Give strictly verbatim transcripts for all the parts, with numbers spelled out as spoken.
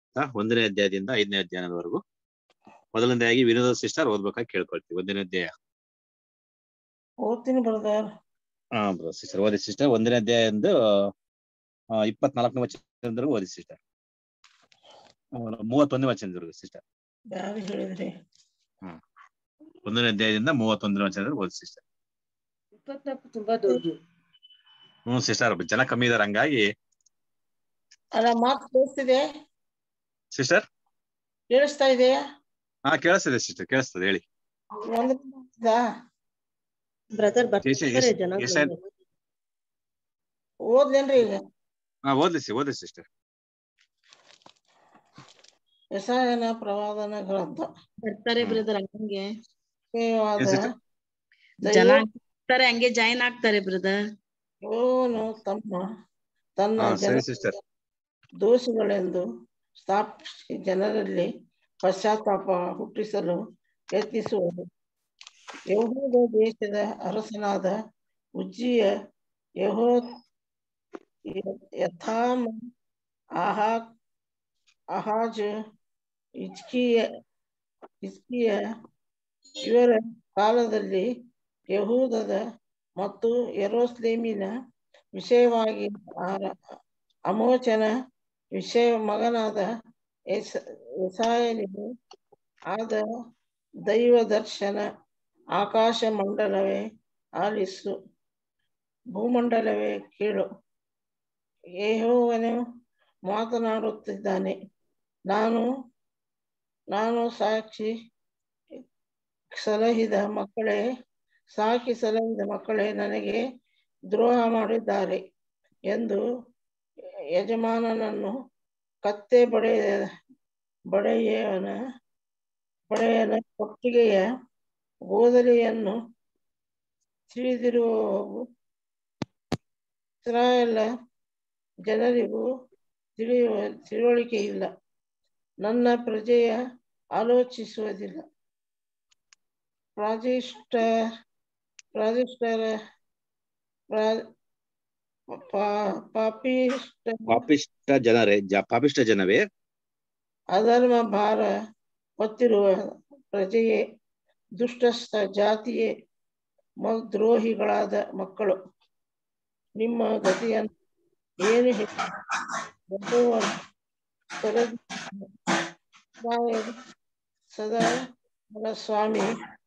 ಒಂದನೇ ಅಧ್ಯಾಯದಿಂದ ಐದನೇ ಅಧ್ಯಾಯದವರೆಗೂ. ಮೊದಲನೇದಾಗಿ ವಿನೋದ ಸಿಸ್ಟರ್ ಓದ್ಬೇಕಾಗಿ ಕೇಳ್ಕೊಳ್ತೀವಿ. ಒಂದನೇ ಅಧ್ಯಾಯ ಓದ್ತೀನಿ ಬ್ರದರ್. ಹಾ ಬ್ರೋ ಸಿಸ್ಟರ್ ಓದಿ ಸಿಸ್ಟರ್. ಒಂದನೇ ಅಧ್ಯಾಯದಿಂದ ಇಪ್ಪತ್ನಾಲ್ಕನೇ ವಚನದವರೆಗೂ ಓದಿ ಸಿಸ್ಟರ್. ಮೂವತ್ತೊಂದನೇ ವಚನದವರೆಗೂ ಸಿಸ್ಟರ್. ಯಾರು ಹೇಳಿದ್ರಿ? ಹ್ಮ್ ಒಂದನೇ ಅಧ್ಯಾಯದಿಂದ ಮೂವತ್ತೊಂದನೇ ವಚನದವರೆಗೂ ಓದಿ ಸಿಸ್ಟರ್. ಇಪ್ಪತ್ನಾಲ್ಕು ತುಂಬಾ ದೊಡ್ಡದು. ಹ್ಮ್ ಸಿಸ್ಟರ್ ಜನ ಕಮ್ಮಿ ಇದಾರೆ, ಹಂಗಾಗಿ. ಅಲ್ಲ ಮಾತು ಕೇಳಿಸ್ತಿದೆ ಸಿಸ್ಟರ್? ಕೇಳಿಸ್ತಾ ಇದೆಯಾ? ಹಾ ಕೇಳಿಸ್ತದೆ ಸಿಸ್ಟರ್, ಕೇಳಿಸ್ತದೆ ಹೇಳಿ. ಒಂದು ಬ್ರದರ್ ಬರ್ತಾರೆ ಜನ. ಓದ್ಲೇನ್ರಿ ಈಗ? ಹಾ ಓದಿಸಿ ಓದಿ ಸಿಸ್ಟರ್. ಯೆಶಾಯನ ಪ್ರವಾದನ ಗ್ರಂಥ. ಬರ್ತಾರೆ ಬ್ರದರ್ ಹಂಗೆ ಜನ ಆಗ್ತಾರೆ, ಹಂಗೆ ಜಾಯಿನ್ ಆಗ್ತಾರೆ ಬ್ರದರ್. ಇವನು ತಮ್ಮ ತನ್ನ ಜನ ದೋಷಗಳೆಂದು ಸ್ಥಾಪಿಸಿ ಜನರಲ್ಲಿ ಪಶ್ಚಾತ್ತಾಪ ಹುಟ್ಟಿಸಲು ಯತ್ನಿಸುವುದು. ಯೆಹೂದ ದೇಶದ ಅರಸನಾದ ಉಜ್ಜಿಯ, ಯೆಹೋ ಯಥಾಮ, ಆಹಾ ಆಹಾಜ್, ಹಿಜ್ಕೀಯ ಹಿಜ್ಕೀಯ ಇವರ ಕಾಲದಲ್ಲಿ ಯೆಹೂದದ ಮತ್ತು ಯೆರೂಸಲೇಮಿನ ವಿಷಯವಾಗಿ ಆಮೋಚನ ವಿಷಯ ಮಗನಾದ ಯೆಶಾಯನಿಗೆ ಆದ ದೈವ ದರ್ಶನ. ಆಕಾಶ ಮಂಡಲವೇ ಆಲಿಸು, ಭೂಮಂಡಲವೇ ಕೇಳು. ಯೆಹೋವನು ಮಾತನಾಡುತ್ತಿದ್ದಾನೆ. ನಾನು ನಾನು ಸಾಕ್ಷಿ ಸಲಹಿದ ಮಕ್ಕಳೇ ಸಾಕಿ ಸಲಹಿದ ಮಕ್ಕಳೇ ನನಗೆ ದ್ರೋಹ ಮಾಡಿದ್ದಾರೆ ಎಂದು ಯಜಮಾನನನ್ನು ಕತ್ತೆ ಬಡೆಯ ಬಡೆಯನ ಬಡೆಯನ ಕೊಟ್ಟಿಗೆಯ ಗೋದಲಿಯನ್ನು ತಿಳಿದಿರುವವು ಇಸ್ರಾಯೇಲ್ ಜನರಿಗೂ ತಿಳಿಯುವ ತಿಳುವಳಿಕೆ ಇಲ್ಲ. ನನ್ನ ಪ್ರಜೆಯ ಆಲೋಚಿಸುವುದಿಲ್ಲ. ಪ್ರಾಜಿಷ್ಟ ಪ್ರಾಜಿಷ್ಟರ ಪಾಪಿಷ್ಟ ಪಾಪಿಷ್ಟ ಜನರೇ ಪಾಪಿಷ್ಟ ಜನವೇ ಅಧರ್ಮ ಭಾರ ಹೊತ್ತಿರುವ ಪ್ರಜೆಯೇ, ದುಷ್ಟ ಜಾತಿಯೇ, ದ್ರೋಹಿಗಳಾದ ಮಕ್ಕಳು, ನಿಮ್ಮ ಗತಿಯನ್ನು ಏನು ಸದಾ ಸ್ವಾಮಿ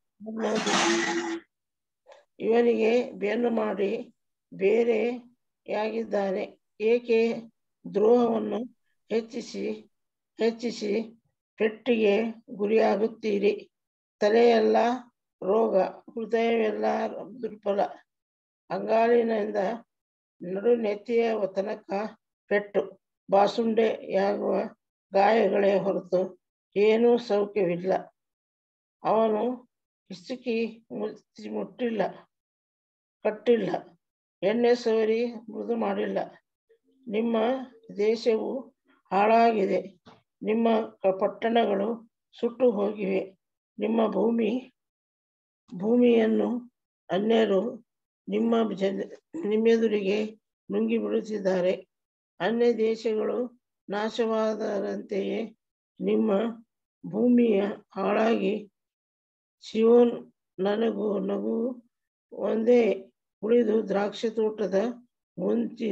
ಇವನಿಗೆ ಬೆನ್ನು ಮಾಡಿ ಬೇರೆಯಾಗಿದ್ದಾನೆ. ಏಕೆ ದ್ರೋಹವನ್ನು ಹೆಚ್ಚಿಸಿ ಹೆಚ್ಚಿಸಿ ಪೆಟ್ಟಿಗೆ ಗುರಿಯಾಗುತ್ತೀರಿ? ತಲೆಯೆಲ್ಲ ರೋಗ, ಹೃದಯವೆಲ್ಲ ದುರ್ಬಲ, ಅಂಗಾಲಿನಿಂದ ನಡು ನೆತ್ತಿಯ ತನಕ ಪೆಟ್ಟು, ಬಾಸುಂಡೆಯಾಗುವ ಗಾಯಗಳೇ ಹೊರತು ಏನೂ ಸೌಖ್ಯವಿಲ್ಲ. ಅವನು ಹಿಸುಕಿ ಮುಚ್ಚಿ ಮುಟ್ಟಿಲ್ಲ, ಕಟ್ಟಿಲ್ಲ, ಎಣ್ಣೆ ಸವರಿ ಮೃದು ಮಾಡಿಲ್ಲ. ನಿಮ್ಮ ದೇಶವು ಹಾಳಾಗಿದೆ, ನಿಮ್ಮ ಪಟ್ಟಣಗಳು ಸುಟ್ಟು ಹೋಗಿವೆ. ನಿಮ್ಮ ಭೂಮಿ ಭೂಮಿಯನ್ನು ಅನ್ಯರು ನಿಮ್ಮ ಜನ ನಿಮ್ಮೆದುರಿಗೆ ನುಂಗಿ ಬಿಡುತ್ತಿದ್ದಾರೆ. ಅನ್ಯ ದೇಶಗಳು ನಾಶವಾದರಂತೆಯೇ ನಿಮ್ಮ ಭೂಮಿಯ ಹಾಳಾಗಿ ಸಿಯೋನ್ ನನಗೂ ನಗು ಒಂದೇ ಉಳಿದು ದ್ರಾಕ್ಷಿ ತೋಟದ ಮುಂಚಿ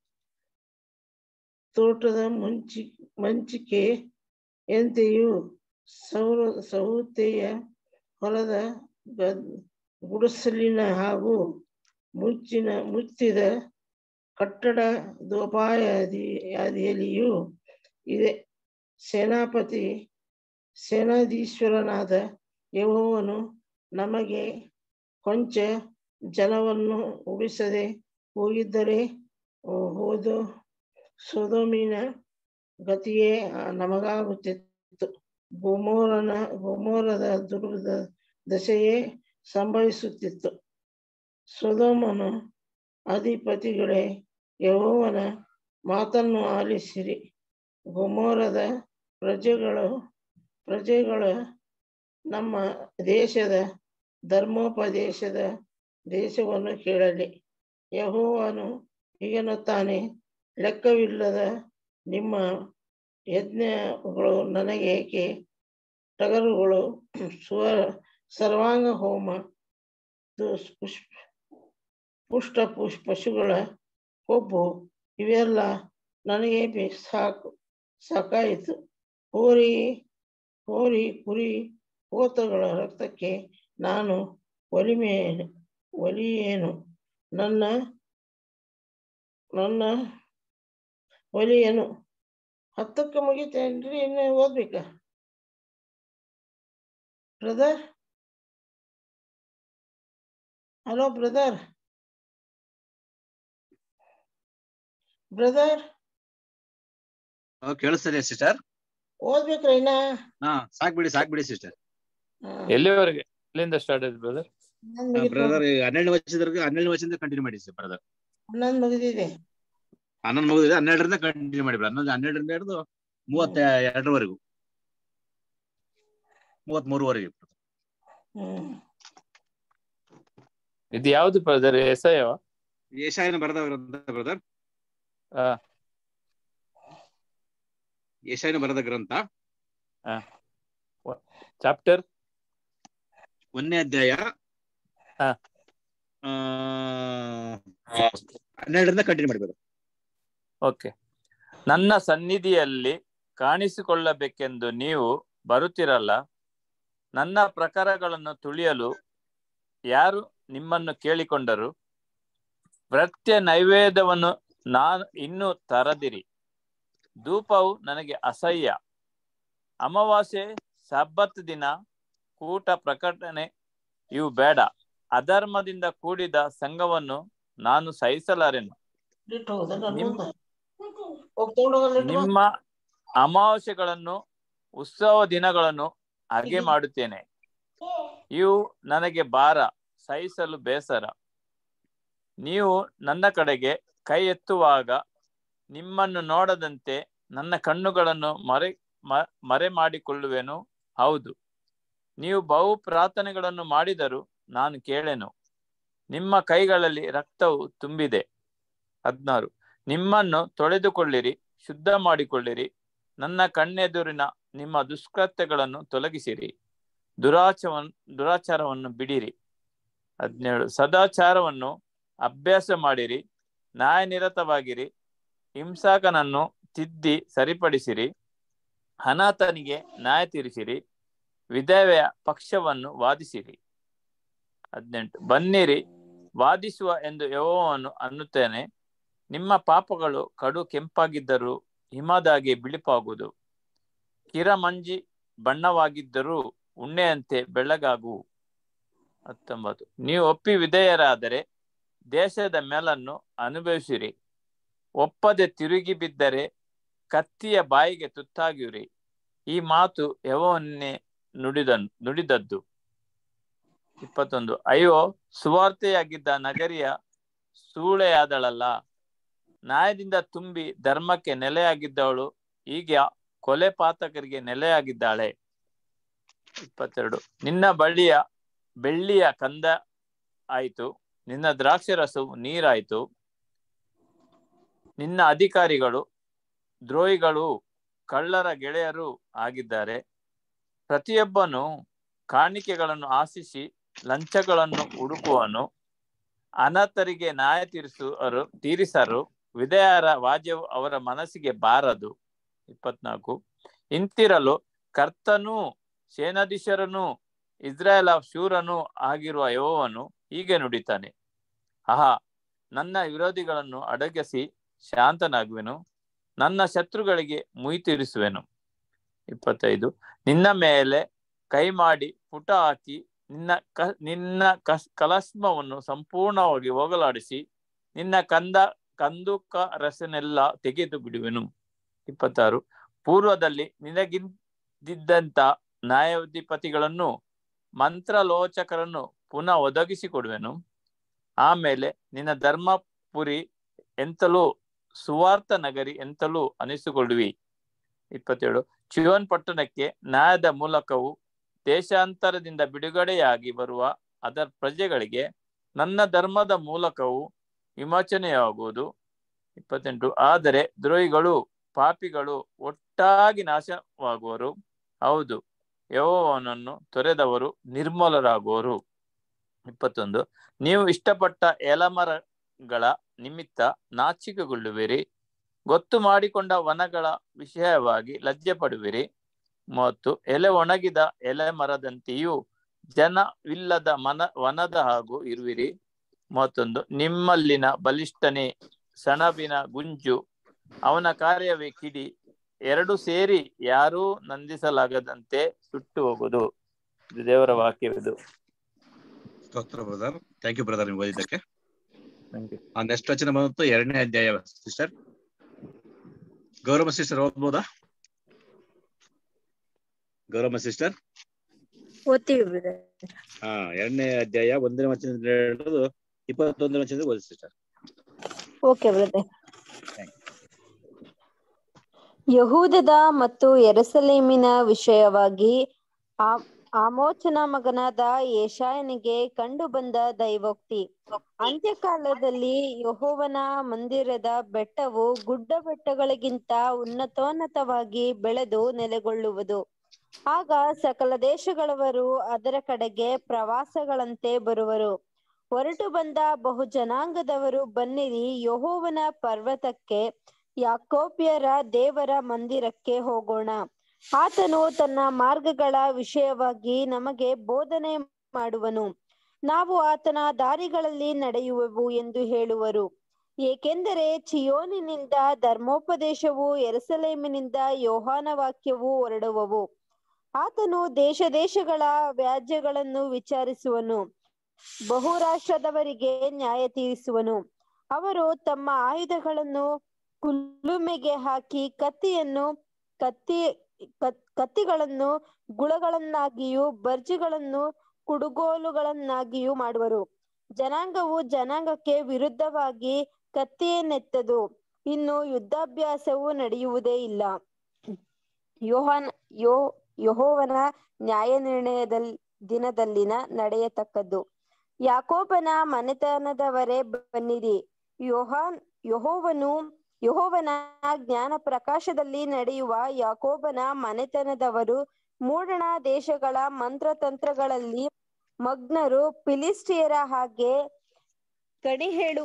ತೋಟದ ಮುಂಚಿ ಮಂಚಿಕೆ ಎಂತೆಯೂ ಸೌರ ಸೌತೆಯ ಹೊಲದ ಗುಡಿಸಲಿನ ಹಾಗೂ ಮುಚ್ಚಿನ ಮುಚ್ಚಿದ ಕಟ್ಟಡ ದೋಪಾದಿಯಲ್ಲಿಯೂ ಇದೆ. ಸೇನಾಪತಿ ಸೇನಾಧೀಶ್ವರನಾದ ಯೆಹೋವನು ನಮಗೆ ಕೊಂಚ ಜನವನ್ನು ಉಳಿಸದೆ ಹೋಗಿದ್ದರೆ ಹೋದು ಸೊದೋಮಿನ ಗತಿಯೇ ನಮಗಾಗುತ್ತಿತ್ತು. ಗೊಮೋರನ ಗೊಮೋರದ ದುರ್ಗದ ದಶೆಯೇ ಸಂಭವಿಸುತ್ತಿತ್ತು. ಸೊದೋಮನ ಅಧಿಪತಿಗಳೇ, ಯೆಹೋವನ ಮಾತನ್ನು ಆಲಿಸಿರಿ. ಗೊಮೋರದ ಪ್ರಜೆಗಳು ಪ್ರಜೆಗಳ ನಮ್ಮ ದೇಶದ ಧರ್ಮೋಪದೇಶದ ದೇಶವನ್ನು ಕೇಳಲಿ. ಯೆಹೋವನು ಹೀಗೆನ್ನುತ್ತಾನೆ, ಲೆಕ್ಕವಿಲ್ಲದ ನಿಮ್ಮ ಯಜ್ಞಗಳು ನನಗೆ ಏಕೆ? ಟಗರುಗಳು, ಸ್ವ ಸರ್ವಾಂಗ ಹೋಮ, ಪುಷ್ಪ ಪುಷ್ಟ ಪುಷ್ ಪಶುಗಳ ಕೊಬ್ಬು ಇವೆಲ್ಲ ನನಗೆ ಸಾಕು ಸಾಕಾಯಿತು. ಹೋರಿ ಹೋರಿ ಕುರಿ ಹೋತಗಳ ರಕ್ತಕ್ಕೆ ನಾನು ಒಲಿಮೆಯೇನು ಒಲಿಯೇನು ನನ್ನ ನನ್ನ ಒಲಿಯೇನು. ಹತ್ತಕ್ಕೆ ಮುಗಿತೇನ್ರಿ, ಇನ್ನು ಓದ್ಬೇಕಾ ಬ್ರದರ್? ಹಲೋ ಬ್ರದರ್ ಬ್ರದರ್ ಕೇಳಿಸ್ತದೆ ಸಿಸ್ಟರ್. ಓದ್ಬೇಕ್ರ ಇನ್ನ? ಹಾ ಸಾಕ್ಬಿಡಿ ಸಾಕ್ಬಿಡಿ ಸಿಸ್ಟರ್. ಎಲ್ಲಿವರೆಗೆ ಎಲ್ಲಿಂದ ಸ್ಟಾರ್ಟ್ ಆಯ್ತು ಬ್ರದರ್? ಬ್ರದರ್ ಹನ್ನೆರಡು ವರ್ಷದವರೆಗೆ ಹನ್ನೆರಡು ವರ್ಷದಿಂದ ಕಂಟಿನ್ಯೂ ಮಾಡಿ ಸರ್ ಬ್ರದರ್. ಹನ್ನೊಂದು ಮುಗಿದಿದೆ. ಹನ್ನೊಂದು ಮುಗಿದಿದೆ, ಹನ್ನೆರಡರಿಂದ ಕಂಟಿನ್ಯೂ ಮಾಡಿ. ಹನ್ನೊಂದು ಹನ್ನೆರಡರಿಂದ ಹಿಡಿದು ಮೂವತ್ತ ಎರಡರವರೆಗೂ ಮೂವತ್ತ್ ಮೂರುವರೆಗೆ. ಹ್ಮ್ ಇದು ಯಾವ್ದು ಬ್ರದರ್? ಎಸೆಯ ಯೆಶಾಯನ ಬರೆದ ಗ್ರಂಥ ಬ್ರದರ್. ಆ ಯೆಶಾಯನ ಬರೆದ ಗ್ರಂಥ ಚಾಪ್ಟರ್ ಒಂದನೇ ಅಧ್ಯಾಯ ಹಾ ಹನ್ನೆರಡರಿಂದ ಕಂಟಿನ್ಯೂ ಮಾಡಬೇಕು. ಓಕೆ. ನನ್ನ ಸನ್ನಿಧಿಯಲ್ಲಿ ಕಾಣಿಸಿಕೊಳ್ಳಬೇಕೆಂದು ನೀವು ಬರುತ್ತಿರಲ್ಲ. ನನ್ನ ಪ್ರಕಾರಗಳನ್ನು ತುಳಿಯಲು ಯಾರು ನಿಮ್ಮನ್ನು ಕೇಳಿಕೊಂಡರು? ಭೃತ್ಯ ನೈವೇದ್ಯವನ್ನು ನಾನು ಇನ್ನೂ ತರದಿರಿ. ಧೂಪವು ನನಗೆ ಅಸಹ್ಯ. ಅಮಾವಾಸ್ಯೆ, ಸಬ್ಬತ್ ದಿನ, ಕೂಟ ಪ್ರಕಟಣೆ ಇವು ಬೇಡ. ಅಧರ್ಮದಿಂದ ಕೂಡಿದ ಸಂಘವನ್ನು ನಾನು ಸಹಿಸಲಾರೆನು. ನಿಮ್ಮ ಅಮಾವಾಸ್ಯೆಗಳನ್ನು ಉತ್ಸವ ದಿನಗಳನ್ನು ಹಾಗೆ ಮಾಡುತ್ತೇನೆ. ಇವು ನನಗೆ ಭಾರ, ಸಹಿಸಲು ಬೇಸರ. ನೀವು ನನ್ನ ಕಡೆಗೆ ಕೈ ಎತ್ತುವಾಗ ನಿಮ್ಮನ್ನು ನೋಡದಂತೆ ನನ್ನ ಕಣ್ಣುಗಳನ್ನು ಮರೆ ಮರೆ ಮಾಡಿಕೊಳ್ಳುವೆನು. ಹೌದು, ನೀವು ಬಹು ಪ್ರಾರ್ಥನೆಗಳನ್ನು ಮಾಡಿದರೂ ನಾನು ಕೇಳೆನು. ನಿಮ್ಮ ಕೈಗಳಲ್ಲಿ ರಕ್ತವು ತುಂಬಿದೆ. ಹದಿನಾರು. ನಿಮ್ಮನ್ನು ತೊಳೆದುಕೊಳ್ಳಿರಿ, ಶುದ್ಧ ಮಾಡಿಕೊಳ್ಳಿರಿ. ನನ್ನ ಕಣ್ಣೆದುರಿನ ನಿಮ್ಮ ದುಷ್ಕೃತ್ಯಗಳನ್ನು ತೊಲಗಿಸಿರಿ. ದುರಾಚಾರವನ್ನು ದುರಾಚಾರವನ್ನು ಬಿಡಿರಿ. ಹದಿನೇಳು. ಸದಾಚಾರವನ್ನು ಅಭ್ಯಾಸ ಮಾಡಿರಿ, ನ್ಯಾಯನಿರತವಾಗಿರಿ. ಹಿಂಸಕನನ್ನು ತಿದ್ದಿ ಸರಿಪಡಿಸಿರಿ. ಅನಾಥನಿಗೆ ನ್ಯಾಯ ತೀರಿಸಿರಿ. ವಿಧವೆಯ ಪಕ್ಷವನ್ನು ವಾದಿಸಿರಿ. ಹದಿನೆಂಟು. ಬನ್ನಿರಿ, ವಾದಿಸುವ ಎಂದು ಯೆಹೋವನು ಅನ್ನುತ್ತೇನೆ. ನಿಮ್ಮ ಪಾಪಗಳು ಕಡು ಕೆಂಪಾಗಿದ್ದರೂ ಹಿಮದಾಗಿ ಬಿಳಿಪಾಗುವುದು. ಕಿರಮಂಜಿ ಬಣ್ಣವಾಗಿದ್ದರೂ ಉಣ್ಣೆಯಂತೆ ಬೆಳ್ಳಗಾಗುವು. ಹತ್ತೊಂಬತ್ತು. ನೀವು ಒಪ್ಪಿ ವಿಧೇಯರಾದರೆ ದೇಶದ ಮೇಲನ್ನು ಅನುಭವಿಸಿರಿ. ಒಪ್ಪದೆ ತಿರುಗಿ ಬಿದ್ದರೆ ಕತ್ತಿಯ ಬಾಯಿಗೆ ತುತ್ತಾಗಿರಿ. ಈ ಮಾತು ಯೆಹೋವನೇ ನುಡಿದ ನುಡಿದದ್ದು. ಇಪ್ಪತ್ತೊಂದು. ಅಯ್ಯೋ, ಸುವಾರ್ತೆಯಾಗಿದ್ದ ನಗರಿಯ ಸೂಳೆಯಾದಳಲ್ಲ. ನ್ಯಾಯದಿಂದ ತುಂಬಿ ಧರ್ಮಕ್ಕೆ ನೆಲೆಯಾಗಿದ್ದವಳು ಈಗ ಕೊಲೆ ಪಾತಕರಿಗೆ ನೆಲೆಯಾಗಿದ್ದಾಳೆ. ಇಪ್ಪತ್ತೆರಡು. ನಿನ್ನ ಬಳಿಯ ಬೆಳ್ಳಿಯ ಕಂದ ಆಯಿತು, ನಿನ್ನ ದ್ರಾಕ್ಷರಸವು ನೀರಾಯಿತು. ನಿನ್ನ ಅಧಿಕಾರಿಗಳು ದ್ರೋಹಿಗಳು, ಕಳ್ಳರ ಗೆಳೆಯರು ಆಗಿದ್ದಾರೆ. ಪ್ರತಿಯೊಬ್ಬನು ಕಾಣಿಕೆಗಳನ್ನು ಆಶಿಸಿ ಲಂಚಗಳನ್ನು ಹುಡುಕುವನು. ಅನಾಥರಿಗೆ ನ್ಯಾಯ ತೀರಿಸುವರು ತೀರಿಸರು. ವಿಧೇಯರ ವಾದ್ಯವು ಅವರ ಮನಸ್ಸಿಗೆ ಬಾರದು. ಇಪ್ಪತ್ನಾಲ್ಕು. ಇಂತಿರಲು ಕರ್ತನೂ ಸೇನಾಧೀಶರನೂ ಇಸ್ರಾಯೇಲ ಶೂರನೂ ಆಗಿರುವ ಯೆಹೋವನು ಹೀಗೆ ನುಡಿತಾನೆ. ಆಹಾ, ನನ್ನ ವಿರೋಧಿಗಳನ್ನು ಅಡಗಿಸಿ ಶಾಂತನಾಗುವೆನು, ನನ್ನ ಶತ್ರುಗಳಿಗೆ ಮುಯಿ ತೀರಿಸುವೆನು. ಇಪ್ಪತ್ತೈದು. ನಿನ್ನ ಮೇಲೆ ಕೈ ಮಾಡಿ ಪುಟ ಹಾಕಿ ನಿನ್ನ ಕ ನಿನ್ನ ಕಸ್ ಕಲಸ್ಮವನ್ನು ಸಂಪೂರ್ಣವಾಗಿ ಹೋಗಲಾಡಿಸಿ ನಿನ್ನ ಕಂದ ಕಂದುಕ ರಸನೆಲ್ಲ ತೆಗೆದು ಬಿಡುವೆನು. ಇಪ್ಪತ್ತಾರು. ಪೂರ್ವದಲ್ಲಿ ನಿನಗಿದ್ದಂತ ನ್ಯಾಯಾಧಿಪತಿಗಳನ್ನು ಮಂತ್ರಲೋಚಕರನ್ನು ಪುನಃ ಒದಗಿಸಿಕೊಡುವೆನು. ಆಮೇಲೆ ನಿನ್ನ ಧರ್ಮಪುರಿ ಎಂತಲೂ ಸುವಾರ್ಥ ನಗರಿ ಎಂತಲೂ ಅನಿಸಿಕೊಳ್ಳುವಿ. ಇಪ್ಪತ್ತೇಳು. ಚೀಯೋನ್ ಪಟ್ಟಣಕ್ಕೆ ನ್ಯಾಯದ ಮೂಲಕವು ದೇಶಾಂತರದಿಂದ ಬಿಡುಗಡೆಯಾಗಿ ಬರುವ ಅದರ ಪ್ರಜೆಗಳಿಗೆ ನನ್ನ ಧರ್ಮದ ಮೂಲಕವು ವಿಮೋಚನೆಯಾಗುವುದು. ಇಪ್ಪತ್ತೆಂಟು. ಆದರೆ ದ್ರೋಹಿಗಳು ಪಾಪಿಗಳು ಒಟ್ಟಾಗಿ ನಾಶವಾಗುವರು. ಹೌದು, ಯೆಹೋವನನ್ನು ತೊರೆದವರು ನಿರ್ಮೂಲರಾಗುವರು. ಇಪ್ಪತ್ತೊಂದು, ನೀವು ಇಷ್ಟಪಟ್ಟ ಎಲಮರಗಳ ನಿಮಿತ್ತ ನಾಚಿಕೆಗೊಳ್ಳುವಿರಿ, ಗೊತ್ತು ಮಾಡಿಕೊಂಡ ವನಗಳ ವಿಷಯವಾಗಿ ಲಜ್ಜೆ ಪಡುವಿರಿ. ಮತ್ತು ಎಲೆ ಒಣಗಿದ ಎಲೆ ಮರದಂತೆಯೂ ಜನವಿಲ್ಲದ ಮನ ವನದ ಹಾಗೂ ಇರುವಿರಿ. ಮತ್ತೊಂದು, ನಿಮ್ಮಲ್ಲಿನ ಬಲಿಷ್ಠನೇ ಸಣಬಿನ ಗುಂಜು, ಅವನ ಕಾರ್ಯವೇ ಕಿಡಿ, ಎರಡು ಸೇರಿ ಯಾರೂ ನಂದಿಸಲಾಗದಂತೆ ಸುಟ್ಟು ಹೋಗುವುದು. ಇದು ದೇವರ ವಾಕ್ಯವಿದು. ಸ್ತೋತ್ರ ಬ್ರದರ್, ಥ್ಯಾಂಕ್ ಯು ಬ್ರದರ್, ನೀವು ಓದಿದ್ದಕ್ಕೆ. Thank you. ನೆಕ್ಸ್ಟ್ ವಚನ ಬಂತು ಎರಡನೇ ಅಧ್ಯಾಯ ಸಿಸ್ಟರ್ ಗೌರವ ಸಿಸ್ಟರ್ ಓದ್ಬೋದಾ? ಗೌರವ ಸಿಸ್ಟರ್ ಓದ್ತೀವಿ ಬ್ರದರ್. ಹಾ, ಎರಡನೇ ಅಧ್ಯಾಯ ಒಂದನೇ ವಚನದಿಂದ ಹೇಳೋದು ಇಪ್ಪತ್ತೊಂದನೇ ವಚನದಿಂದ ಓದಿ ಸಿಸ್ಟರ್. Okay brother. ಯಹೂದದ ಮತ್ತು ಯೆರೂಸಲೇಮಿನ ವಿಷಯವಾಗಿ ಆ ಆಮೋಚನ ಮಗನಾದ ಯೆಶಾಯನಿಗೆ ಕಂಡು ಬಂದ ದೈವೋಕ್ತಿ. ಅಂತ್ಯಕಾಲದಲ್ಲಿ ಯೆಹೋವನ ಮಂದಿರದ ಬೆಟ್ಟವು ಗುಡ್ಡ ಬೆಟ್ಟಗಳಿಗಿಂತ ಉನ್ನತೋನ್ನತವಾಗಿ ಬೆಳೆದು ನೆಲೆಗೊಳ್ಳುವುದು. ಆಗ ಸಕಲ ದೇಶಗಳವರು ಅದರ ಕಡೆಗೆ ಪ್ರವಾಸಗಳಂತೆ ಬರುವರು. ಹೊರಟು ಬಂದ ಬಹು ಜನಾಂಗದವರು ಬನ್ನಿರಿ, ಯೆಹೋವನ ಪರ್ವತಕ್ಕೆ, ಯಾಕೋಬ್ಯರ ದೇವರ ಮಂದಿರಕ್ಕೆ ಹೋಗೋಣ. ಆತನು ತನ್ನ ಮಾರ್ಗಗಳ ವಿಷಯವಾಗಿ ನಮಗೆ ಬೋಧನೆ ಮಾಡುವನು, ನಾವು ಆತನ ದಾರಿಗಳಲ್ಲಿ ನಡೆಯುವೆವು ಎಂದು ಹೇಳುವರು. ಏಕೆಂದರೆ ಚಿಯೋನಿನಿಂದ ಧರ್ಮೋಪದೇಶವು, ಯೆರೂಸಲೇಮಿನಿಂದ ಯೆಹೋವನ ವಾಕ್ಯವು ಹೊರಡುವವು. ಆತನು ದೇಶ ದೇಶಗಳ ವ್ಯಾಜ್ಯಗಳನ್ನು ವಿಚಾರಿಸುವನು, ಬಹುರಾಷ್ಟ್ರದವರಿಗೆ ನ್ಯಾಯ ತೀರಿಸುವನು. ಅವರು ತಮ್ಮ ಆಯುಧಗಳನ್ನು ಕುಲುಮೆಗೆ ಹಾಕಿ ಕತ್ತಿಯನ್ನು ಕತ್ತಿ ಕತ್ತಿಗಳನ್ನು ಗುಳಗಳನ್ನಾಗಿಯೂ ಬರ್ಜಿಗಳನ್ನು ಕುಡುಗೋಲುಗಳನ್ನಾಗಿಯೂ ಮಾಡುವರು. ಜನಾಂಗವು ಜನಾಂಗಕ್ಕೆ ವಿರುದ್ಧವಾಗಿ ಕತ್ತಿಯನ್ನೆತ್ತದು, ಇನ್ನು ಯುದ್ಧಾಭ್ಯಾಸವು ನಡೆಯುವುದೇ ಇಲ್ಲ. ಯೋಹಾನ್ ಯೋ ಯೆಹೋವನ ನ್ಯಾಯ ನಿರ್ಣಯದ ದಿನದಲ್ಲಿನ ನಡೆಯತಕ್ಕದ್ದು. ಯಾಕೋಬನ ಮನೆತನದವರೇ ಬನ್ನಿರಿ, ಯೋಹಾನ್ ಯೆಹೋವನು ಯೆಹೋವನ ಜ್ಞಾನ ಪ್ರಕಾಶದಲ್ಲಿ ನಡೆಯುವ ಯಾಕೋಬನ ಮನೆತನದವರು ಮೂಡಣ ದೇಶಗಳ ಮಂತ್ರತಂತ್ರಗಳಲ್ಲಿ ಮಗ್ನರು, ಫಿಲಿಷ್ಟಿಯರ ಹಾಗೆ ಕಣಿ ಹೇಳು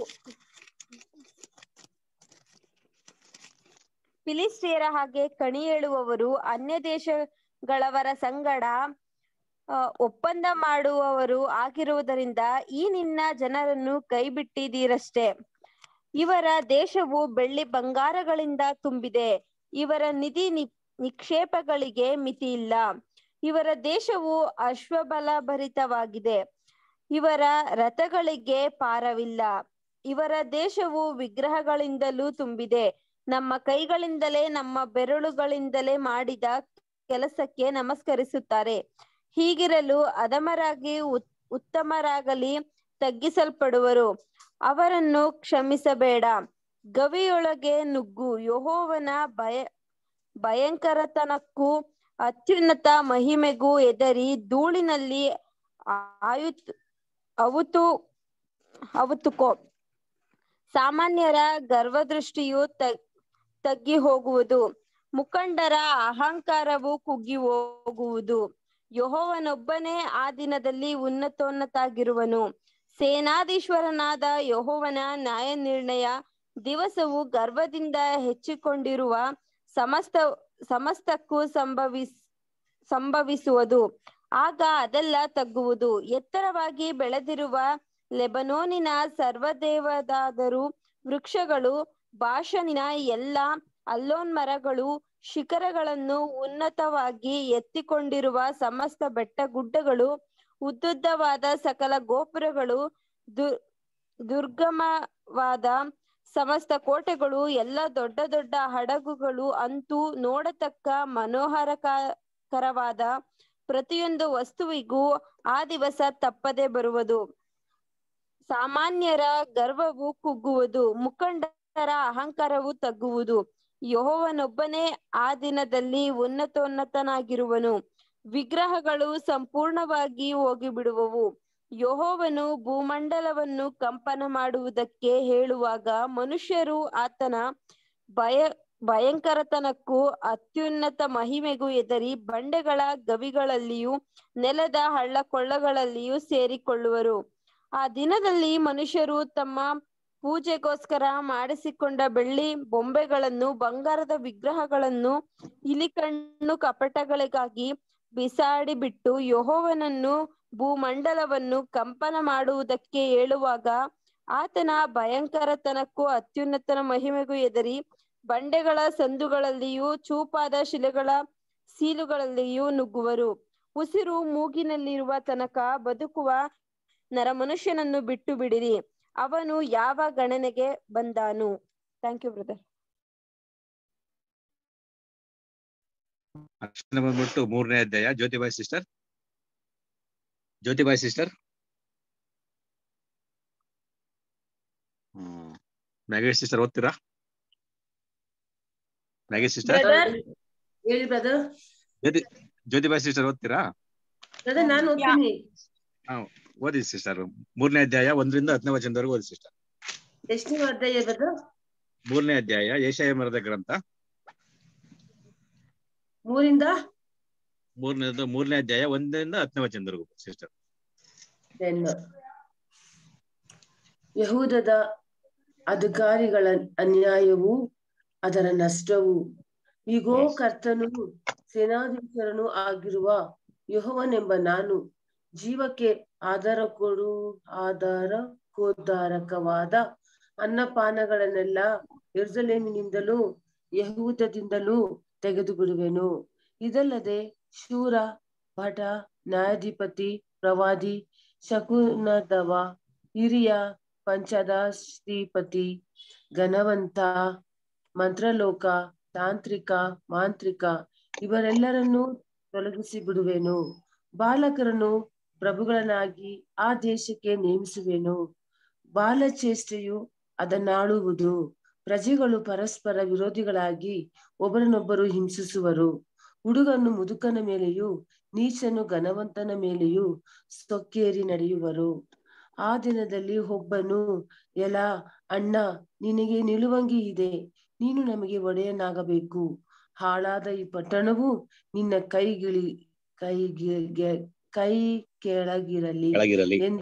ಫಿಲಿಷ್ಟಿಯರ ಹಾಗೆ ಕಣಿ ಹೇಳುವವರು, ಅನ್ಯ ದೇಶಗಳವರ ಸಂಗಡ ಒಪ್ಪಂದ ಮಾಡುವವರು ಆಗಿರುವುದರಿಂದ ಈ ನಿನ್ನ ಜನರನ್ನು ಕೈ ಬಿಟ್ಟಿದ್ದೀರಷ್ಟೇ. ಇವರ ದೇಶವು ಬೆಳ್ಳಿ ಬಂಗಾರಗಳಿಂದ ತುಂಬಿದೆ, ಇವರ ನಿಧಿ ನಿಕ್ಷೇಪಗಳಿಗೆ ಮಿತಿಯಿಲ್ಲ. ಇವರ ದೇಶವು ಅಶ್ವಬಲಭರಿತವಾಗಿದೆ, ಇವರ ರಥಗಳಿಗೆ ಪಾರವಿಲ್ಲ. ಇವರ ದೇಶವು ವಿಗ್ರಹಗಳಿಂದಲೂ ತುಂಬಿದೆ, ನಮ್ಮ ಕೈಗಳಿಂದಲೇ ನಮ್ಮ ಬೆರಳುಗಳಿಂದಲೇ ಮಾಡಿದ ಕೆಲಸಕ್ಕೆ ನಮಸ್ಕರಿಸುತ್ತಾರೆ. ಹೀಗಿರಲು ಅಧಮರಾಗಿ ಉತ್ತಮರಾಗಲಿ ತಗ್ಗಿಸಲ್ಪಡುವರು, ಅವರನ್ನು ಕ್ಷಮಿಸಬೇಡ. ಗವಿಯೊಳಗೆ ನುಗ್ಗು, ಯೆಹೋವನ ಭಯ ಭಯಂಕರತನಕ್ಕೂ ಅತ್ಯುನ್ನತ ಮಹಿಮೆಗೂ ಹೆದರಿ ಧೂಳಿನಲ್ಲಿ ಆಯುತ್ ಅವುತು ಅವುತುಕೋ. ಸಾಮಾನ್ಯರ ಗರ್ವದೃಷ್ಟಿಯು ತಗ್ಗಿ ಹೋಗುವುದು, ಮುಖಂಡರ ಅಹಂಕಾರವು ಕುಗ್ಗಿ ಹೋಗುವುದು. ಯೆಹೋವನೊಬ್ಬನೇ ಆ ದಿನದಲ್ಲಿ ಉನ್ನತೋನ್ನತಾಗಿರುವನು. ಸೇನಾಧೀಶ್ವರನಾದ ಯೆಹೋವನ ನ್ಯಾಯ ನಿರ್ಣಯ ದಿವಸವು ಗರ್ವದಿಂದ ಹೆಚ್ಚಿಕೊಂಡಿರುವ ಸಮಸ್ತ ಸಮಸ್ತಕ್ಕೂ ಸಂಭವಿಸ್ ಸಂಭವಿಸುವುದು. ಆಗ ಅದೆಲ್ಲ ತಗ್ಗುವುದು. ಎತ್ತರವಾಗಿ ಬೆಳೆದಿರುವ ಲೆಬನೋನಿನ ಸರ್ವದೇವದಾದರು ವೃಕ್ಷಗಳು, ಬಾಷಾನಿನ ಎಲ್ಲ ಅಲ್ಲೋನ್ ಮರಗಳು, ಶಿಖರಗಳನ್ನು ಉನ್ನತವಾಗಿ ಎತ್ತಿಕೊಂಡಿರುವ ಸಮಸ್ತ ಬೆಟ್ಟ ಗುಡ್ಡಗಳು, ಉದ್ದುದ್ದವಾದ ಸಕಲ ಗೋಪುರಗಳು, ದುರ್ ದುರ್ಗಮವಾದ ಸಮಸ್ತ ಕೋಟೆಗಳು, ಎಲ್ಲ ದೊಡ್ಡ ದೊಡ್ಡ ಹಡಗುಗಳು, ಅಂತೂ ನೋಡತಕ್ಕ ಮನೋಹರಕರವಾದ ಪ್ರತಿಯೊಂದು ವಸ್ತುವಿಗೂ ಆ ದಿವಸ ತಪ್ಪದೆ ಬರುವುದು. ಸಾಮಾನ್ಯರ ಗರ್ವವು ಕುಗ್ಗುವುದು, ಮುಖಂಡರ ಅಹಂಕಾರವು ತಗ್ಗುವುದು. ಯೆಹೋವನೊಬ್ಬನೇ ಆ ದಿನದಲ್ಲಿ ಉನ್ನತೋನ್ನತನಾಗಿರುವನು. ವಿಗ್ರಹಗಳು ಸಂಪೂರ್ಣವಾಗಿ ಹೋಗಿಬಿಡುವವು. ಯೆಹೋವನು ಭೂಮಂಡಲವನ್ನು ಕಂಪನ ಮಾಡುವುದಕ್ಕೆ ಹೇಳುವಾಗ ಮನುಷ್ಯರು ಆತನ ಭಯ ಭಯಂಕರತನಕ್ಕೂ ಅತ್ಯುನ್ನತ ಮಹಿಮೆಗೂ ಎದರಿ ಬಂಡೆಗಳ ಗವಿಗಳಲ್ಲಿಯೂ ನೆಲದ ಹಳ್ಳ ಕೊಳ್ಳಗಳಲ್ಲಿಯೂ ಸೇರಿಕೊಳ್ಳುವರು. ಆ ದಿನದಲ್ಲಿ ಮನುಷ್ಯರು ತಮ್ಮ ಪೂಜೆಗೋಸ್ಕರ ಮಾಡಿಸಿಕೊಂಡ ಬೆಳ್ಳಿ ಬೊಂಬೆಗಳನ್ನು, ಬಂಗಾರದ ವಿಗ್ರಹಗಳನ್ನು, ಇಲಿಕಣ್ಣು ಕಪಟಗಳಿಗಾಗಿ ಬಿಸಾಡಿ ಬಿಟ್ಟು ಯೆಹೋವನನ್ನು ಭೂಮಂಡಲವನ್ನು ಕಂಪನ ಮಾಡುವುದಕ್ಕೆ ಹೇಳುವಾಗ ಆತನ ಭಯಂಕರತನಕ್ಕೂ ಅತ್ಯುನ್ನತ ಮಹಿಮೆಗೂ ಎದರಿ ಬಂಡೆಗಳ ಸಂದುಗಳಲ್ಲಿಯೂ ಚೂಪಾದ ಶಿಲೆಗಳ ಸೀಲುಗಳಲ್ಲಿಯೂ ನುಗ್ಗುವರು. ಉಸಿರು ಮೂಗಿನಲ್ಲಿರುವ ತನಕ ಬದುಕುವ ನರಮನುಷ್ಯನನ್ನು ಬಿಟ್ಟು ಬಿಡಿರಿ, ಅವನು ಯಾವ ಗಣನೆಗೆ ಬಂದಾನು. Thank you brother. ಅಕ್ಷರ ಬಂದ್ಬಿಟ್ಟು ಮೂರನೇ ಅಧ್ಯಾಯ. Jyotibai sister, Jyotibai sister. ಹ್ಮ್ ನಾಗೇಶ್ ಸಿಸ್ಟರ್ ಓದ್ತೀರಾ? ನಾಗೇಶ್ ಸಿಸ್ಟರ್, ಹೇಳಿ ಬ್ರದರ್. ಜ್ಯೋತಿ ಜ್ಯೋತಿಬಾಯಿ ಸಿಸ್ಟರ್ ಓದ್ತೀರಾ? ಬ್ರದರ್ ನಾನು ಓದ್ತೀನಿ. ಹಾ ಓದಿ ಸಿಸ್ಟರ್. ಮೂರನೇ ಅಧ್ಯಾಯ ಒಂದರಿಂದ ಹತ್ತನೇ ವಚನದವರೆಗೂ ಓದಿ ಸಿಸ್ಟರ್. ಎಷ್ಟನೇ ಅಧ್ಯಾಯ ಬ್ರದರ್? ಮೂರನೇ ಅಧ್ಯಾಯ ಯೆಶಾಯ ಮರದ ಗ್ರಂಥ, ಮೂರಿಂದ ಮೂರನೇ ಮೂರನೇ ಅಧ್ಯಾಯ ಒಂದರಿಂದ ಹತ್ತನೇ ವಚನದವರೆಗೂ ಸಿಸ್ಟರ್. ಯೆಹೂದದ ಅಧಿಕಾರಿಗಳ ಅನ್ಯಾಯವೂ ಅದರ ನಷ್ಟವು. ಈಗೋ ಕರ್ತನು ಸೇನಾಧೀಶ್ವರನು ಆಗಿರುವ ಯೆಹೋವನೆಂಬ ನಾನು ಜೀವಕ್ಕೆ ಆಧಾರ ಕೊಡು ಆಧಾರ ಕೋದಾರಕವಾದ ಅನ್ನಪಾನಗಳನ್ನೆಲ್ಲ ಯೆರೂಸಲೇಮಿನಿಂದಲೂ ಯೆಹೂದದಿಂದಲೂ ತೆಗೆದು ಬಿಡುವೆನು. ಇದಲ್ಲದೆ ಶೂರ, ಭಟ, ನ್ಯಾಯಾಧಿಪತಿ, ಪ್ರವಾದಿ, ಶಕುನದವ, ಹಿರಿಯ, ಪಂಚದಶೀಪತಿ, ಘನವಂತ, ಮಂತ್ರಲೋಕ, ತಾಂತ್ರಿಕ, ಮಾಂತ್ರಿಕ ಇವರೆಲ್ಲರನ್ನೂ ತೊಲಗಿಸಿ ಬಿಡುವೆನು. ಬಾಲಕರನ್ನು ಪ್ರಭುಗಳನ್ನಾಗಿ ಆ ದೇಶಕ್ಕೆ ನೇಮಿಸುವೆನು. ಬಾಲಚೇಷ್ಟೆಯು ಅದನ್ನಾಳುವುದು. ಪ್ರಜೆಗಳು ಪರಸ್ಪರ ವಿರೋಧಿಗಳಾಗಿ ಒಬ್ಬರನ್ನೊಬ್ಬರು ಹಿಂಸಿಸುವರು. ಹುಡುಗನು ಮುದುಕನ ಮೇಲೆಯೂ ನೀಚನು ಘನವಂತನ ಮೇಲೆಯೂ ಸೊಕ್ಕೇರಿ ನಡೆಯುವರು. ಆ ದಿನದಲ್ಲಿ ಒಬ್ಬನು, ಎಲ ಅಣ್ಣ, ನಿನಗೆ ನಿಲುವಂಗಿ ಇದೆ, ನೀನು ನಮಗೆ ಒಡೆಯನಾಗಬೇಕು. ಹಾಳಾದ ಈ ಪಟ್ಟಣವು ನಿನ್ನ ಕೈಗಿಳಿ ಕೈಗೆ ಕೈ ಕೆಳಗಿರಲಿ ಎಂದು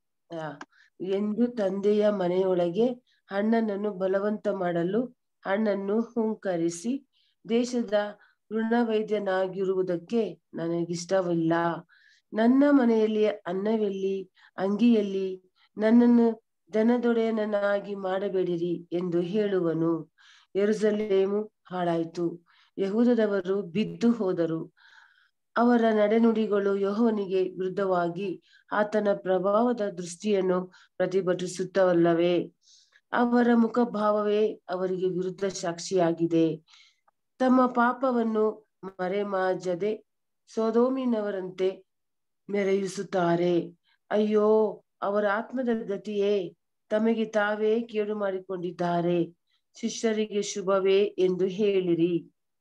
ಎಂದು ತಂದೆಯ ಮನೆಯೊಳಗೆ ಅಣ್ಣನನ್ನು ಬಲವಂತ ಮಾಡಲು ಅಣ್ಣನ್ನು ಹುಂಕರಿಸಿ ದೇಶದ ಋಣವೈದ್ಯನಾಗಿರುವುದಕ್ಕೆ ನನಗಿಷ್ಟವಿಲ್ಲ. ನನ್ನ ಮನೆಯಲ್ಲಿ ಅನ್ನವೆಲ್ಲಿ, ಅಂಗಿಯಲ್ಲಿ ನನ್ನನ್ನು ದನದೊಡೆಯನನ್ನಾಗಿ ಮಾಡಬೇಡಿರಿ ಎಂದು ಹೇಳುವನು. ಯೆರೂಸಲೇಮು ಹಾಳಾಯಿತು, ಯೆಹೂದದವರು ಬಿದ್ದು ಹೋದರು. ಅವರ ನಡೆನುಡಿಗಳು ಯೆಹೋವನಿಗೆ ವಿರುದ್ಧವಾಗಿ ಆತನ ಪ್ರಭಾವದ ದೃಷ್ಟಿಯನ್ನು ಪ್ರತಿಭಟಿಸುತ್ತವಲ್ಲವೇ? ಅವರ ಮುಖಭಾವವೇ ಅವರಿಗೆ ವಿರುದ್ಧ ಸಾಕ್ಷಿಯಾಗಿದೆ. ತಮ್ಮ ಪಾಪವನ್ನು ಮರೆಮಾಚದೆ ಸೊದೋಮಿನವರಂತೆ ಮೆರೆಯಿಸುತ್ತಾರೆ. ಅಯ್ಯೋ, ಅವರ ಆತ್ಮದ ಗತಿಯೇ, ತಮಗೆ ತಾವೇ ಕೇಡು ಮಾಡಿಕೊಂಡಿದ್ದಾರೆ. ಶಿಷ್ಯರಿಗೆ ಶುಭವೇ ಎಂದು ಹೇಳಿರಿ.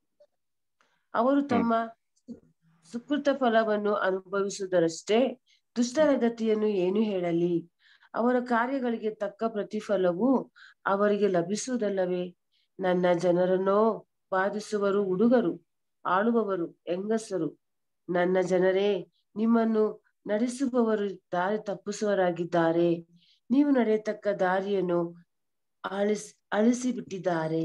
ಅವರು ತಮ್ಮ ಸುಕೃತ ಫಲವನ್ನು ಅನುಭವಿಸುವುದರಷ್ಟೇ, ದುಷ್ಟರ ಗತಿಯನ್ನು ಏನು ಹೇಳಲಿ? ಅವರ ಕಾರ್ಯಗಳಿಗೆ ತಕ್ಕ ಪ್ರತಿಫಲವು ಅವರಿಗೆ ಲಭಿಸುವುದಲ್ಲವೇ? ನನ್ನ ಜನರನ್ನೋ ಬಾಧಿಸುವರು ಹುಡುಗರು, ಆಳುವವರು ಹೆಂಗಸರು. ನನ್ನ ಜನರೇ, ನಿಮ್ಮನ್ನು ನಡೆಸುವವರು ದಾರಿ ತಪ್ಪಿಸುವವರಾಗಿದ್ದಾರೆ. ನೀವು ನಡೆಯತಕ್ಕ ದಾರಿಯನ್ನು ಅಳಿಸಿ ಅಳಿಸಿ ಬಿಟ್ಟಿದ್ದಾರೆ.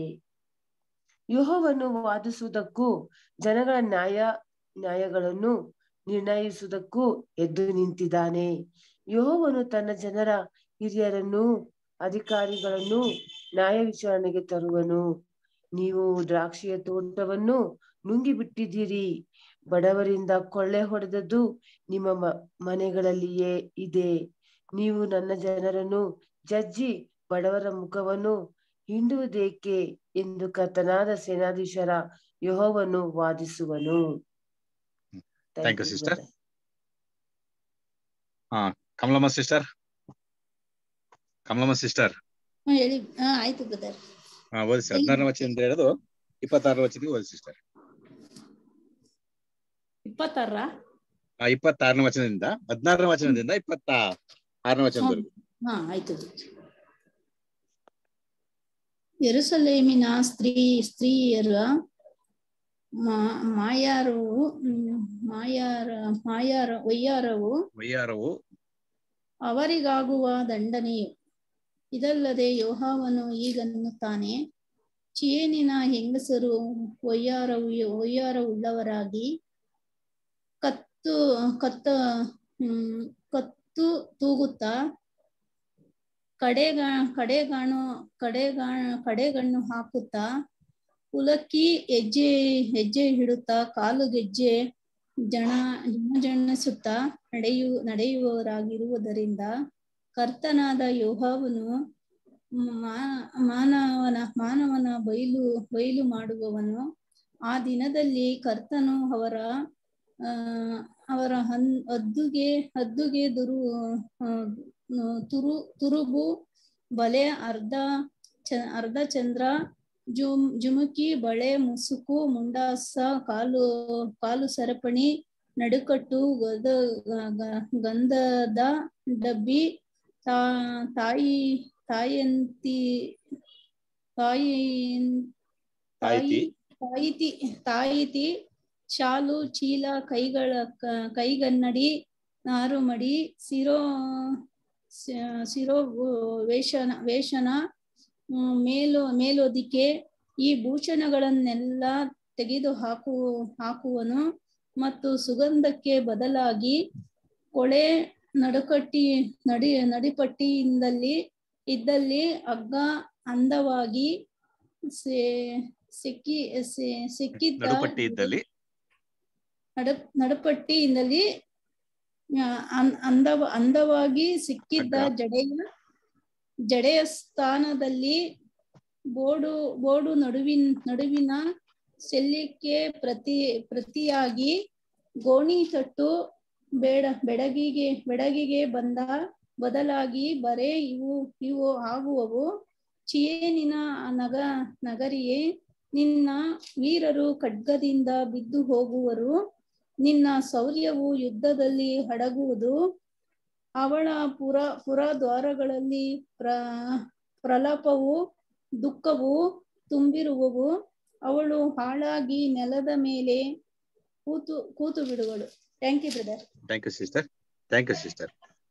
ಯೆಹೋವನು ವಾದಿಸುವುದಕ್ಕೂ ಜನಗಳ ನ್ಯಾಯ ನ್ಯಾಯಗಳನ್ನು ನಿರ್ಣಯಿಸುವುದಕ್ಕೂ ಎದ್ದು ನಿಂತಿದ್ದಾನೆ. ಯೆಹೋವನು ತನ್ನ ಜನರ ಹಿರಿಯರನ್ನು ಅಧಿಕಾರಿಗಳನ್ನು ನ್ಯಾಯ ವಿಚಾರಣೆಗೆ ತರುವನು. ನೀವು ದ್ರಾಕ್ಷಿಯ ತೋಟವನ್ನು ನುಂಗಿ ಬಿಟ್ಟಿದ್ದೀರಿ, ಬಡವರಿಂದ ಕೊಳ್ಳೆ ಹೊಡೆದದ್ದು ನಿಮ್ಮ ಮ ಮನೆಗಳಲ್ಲಿಯೇ ಇದೆ. ನೀವು ನನ್ನ ಜನರನ್ನು ಜಜ್ಜಿ ಬಡವರ ಮುಖವನ್ನು ಹಿಂಡುವುದೇಕೆ ಎಂದು ಕರ್ತನಾದ ಸೇನಾಧೀಶರ ಯೆಹೋವನು ವಾದಿಸುವನು. Thank you sister. ಹಾ ಕಮಲಮ್ಮ ಸಿಸ್ಟರ್, ಕಮಲಮ್ಮ ಸಿಸ್ಟರ್ ಹೇಳಿ. ಹಾ ಆಯ್ತು ಬ್ರದರ್. ಹಾ ಓದಿ ಸರ್. ಹದಿನಾರನೇ ವಚನದಿಂದ ಹಿಡಿದು ಇಪ್ಪತ್ತಾರನೇ ವಚನಕ್ಕೆ ಓದಿ ಸಿಸ್ಟರ್. ಇಪ್ಪತ್ತಾರ ಇಪ್ಪತ್ತಾರನೇ ವಚನದಿಂದ ಹದಿನಾರನೇ ವಚನದಿಂದ ಇಪ್ಪತ್ತ ಆರನೇ ವಚನದವರೆಗೂ. ಹಾ ಆಯ್ತು. ಯೆರೂಸಲೇಮಿನ ಸ್ತ್ರೀ ಸ್ತ್ರೀಯರ ಮಾ- ಮಾಯಾರವು ಹ್ಮ್, ಮಾಯಾರ ಮಾಯಾರ ವಯ್ಯಾರವು ವಯ್ಯಾರವು ಅವರಿಗಾಗುವ ದಂಡನೆಯು. ಇದಲ್ಲದೆ ಯೆಹೋವನು ಹೀಗನ್ನುತ್ತಾನೆ, ಚಿಯೇನಿನ ಹೆಂಗಸರು ವಯ್ಯಾರವು ವಯ್ಯಾರವುಳ್ಳವರಾಗಿ ಕತ್ತು ಕತ್ತ ಹ್ಮ್ ಕತ್ತು ತೂಗುತ್ತಾ ಕಡೆಗ ಕಡೆಗಾಣು ಕಡೆಗಾ ಕಡೆಗಣ್ಣು ಹಾಕುತ್ತಾ ಕುಲಕ್ಕಿ ಹೆಜ್ಜೆ ಹೆಜ್ಜೆ ಇಡುತ್ತಾ ಕಾಲು ಗೆಜ್ಜೆ ಜಣ ಜಣಜಣಿಸುತ್ತಾ ನಡೆಯು ನಡೆಯುವವರಾಗಿರುವುದರಿಂದ ಕರ್ತನಾದ ಯೆಹೋವನು ಮಾ- ಮಾನವನ ಮಾನವನ ಬಯಲು ಬಯಲು ಮಾಡುವವನು. ಆ ದಿನದಲ್ಲಿ ಕರ್ತನು ಅವರ ಆ ಅವರ ಹನ್ ಹದ್ದುಗೆ ಹದ್ದುಗೆ ದುರು ಆ, ತುರು ತುರುಬು ಬಲೆ ಅರ್ಧ ಚ ಅರ್ಧ ಚಂದ್ರ ಜುಮ್ ಜುಮುಕಿ ಬಳೆ ಮುಸುಕು ಮುಂಡಾಸ ಕಾಲು ಕಾಲು ಸರಪಣಿ ನಡುಕಟ್ಟು ಗದ ಗ- ಗಂಧದ ಡಬ್ಬಿ ತಾ ತಾಯಿ ತಾಯಂತಿ ತಾಯಿ ತಾಯಿ ತಾಯಿತಿ ತಾಯಿತಿ ಶಾಲು ಚೀಲ ಕೈಗಳ ಕ- ಕೈಗನ್ನಡಿ ನಾರುಮಡಿ ಸಿರೋ ಸ- ಸಿರೋ ವೇಷನ ವೇಷನ ಹ್ಮ್, ಮೇಲು ಮೇಲೊದಿಕೆ ಈ ಭೂಷಣಗಳನ್ನೆಲ್ಲ ತೆಗೆದು ಹಾಕು ಹಾಕುವನು ಮತ್ತು ಸುಗಂಧಕ್ಕೆ ಬದಲಾಗಿ ಕೊಳೆ ನಡುಕಟ್ಟಿ ನಡಿ ನಡಿಪಟ್ಟಿಯಿಂದಲ್ಲಿ ಇದ್ದಲ್ಲಿ ಹಗ್ಗ ಅಂದವಾಗಿ ಸೆ- ಸೆಕ್ಕಿ ಸೆ- ಸೆಕ್ಕಿದ್ದ ನಡುಪಟ್ಟಿ ಇದ್ದಲ್ಲಿ ನಡ ನಡುಪಟ್ಟಿಯಿಂದಲೇ ಆ, ಅಂ- ಅಂದವ ಅಂದವಾಗಿ ಸಿಕ್ಕಿದ್ದ ಹಗ್ಗ. ಜಡೆಯ ಜಡೆಯ ಸ್ಥಾನದಲ್ಲಿ ಬೋಡು ಬೋಡು ನಡುವಿನ ನಡುವಿನ ಶಲ್ಯಕ್ಕೆ ಪ್ರತಿ ಪ್ರತಿಯಾಗಿ ಗೋಣಿ ತಟ್ಟು ಬೇಡ ಬೆಡಗಿಗೆ ಬೆಡಗಿಗೆ ಬಂದ ಬದಲಾಗಿ ಬರೇ ಇವು ಇವು ಆಗುವವು. ಚಿಯೇನಿನ ನಗ ನಗರಿಯೇ, ನಿನ್ನ ವೀರರು ಖಡ್ಗದಿಂದ ಬಿದ್ದು ಹೋಗುವರು, ನಿನ್ನ ಶೌರ್ಯವು ಯುದ್ಧದಲ್ಲಿ ಅಡಗುವುದು. ಅವಳ ಪುರ ಪುರದ್ವಾರಗಳಲ್ಲಿ ಪ್ರ ಪ್ರಲಾಪವು ದುಃಖವು ತುಂಬಿರುವವು. ಅವಳು ಹಾಳಾಗಿ ನೆಲದ ಮೇಲೆ ಕೂತು ಕೂತು ಬಿಡುವಳು. Thank you brother. Thank you sister thank you sister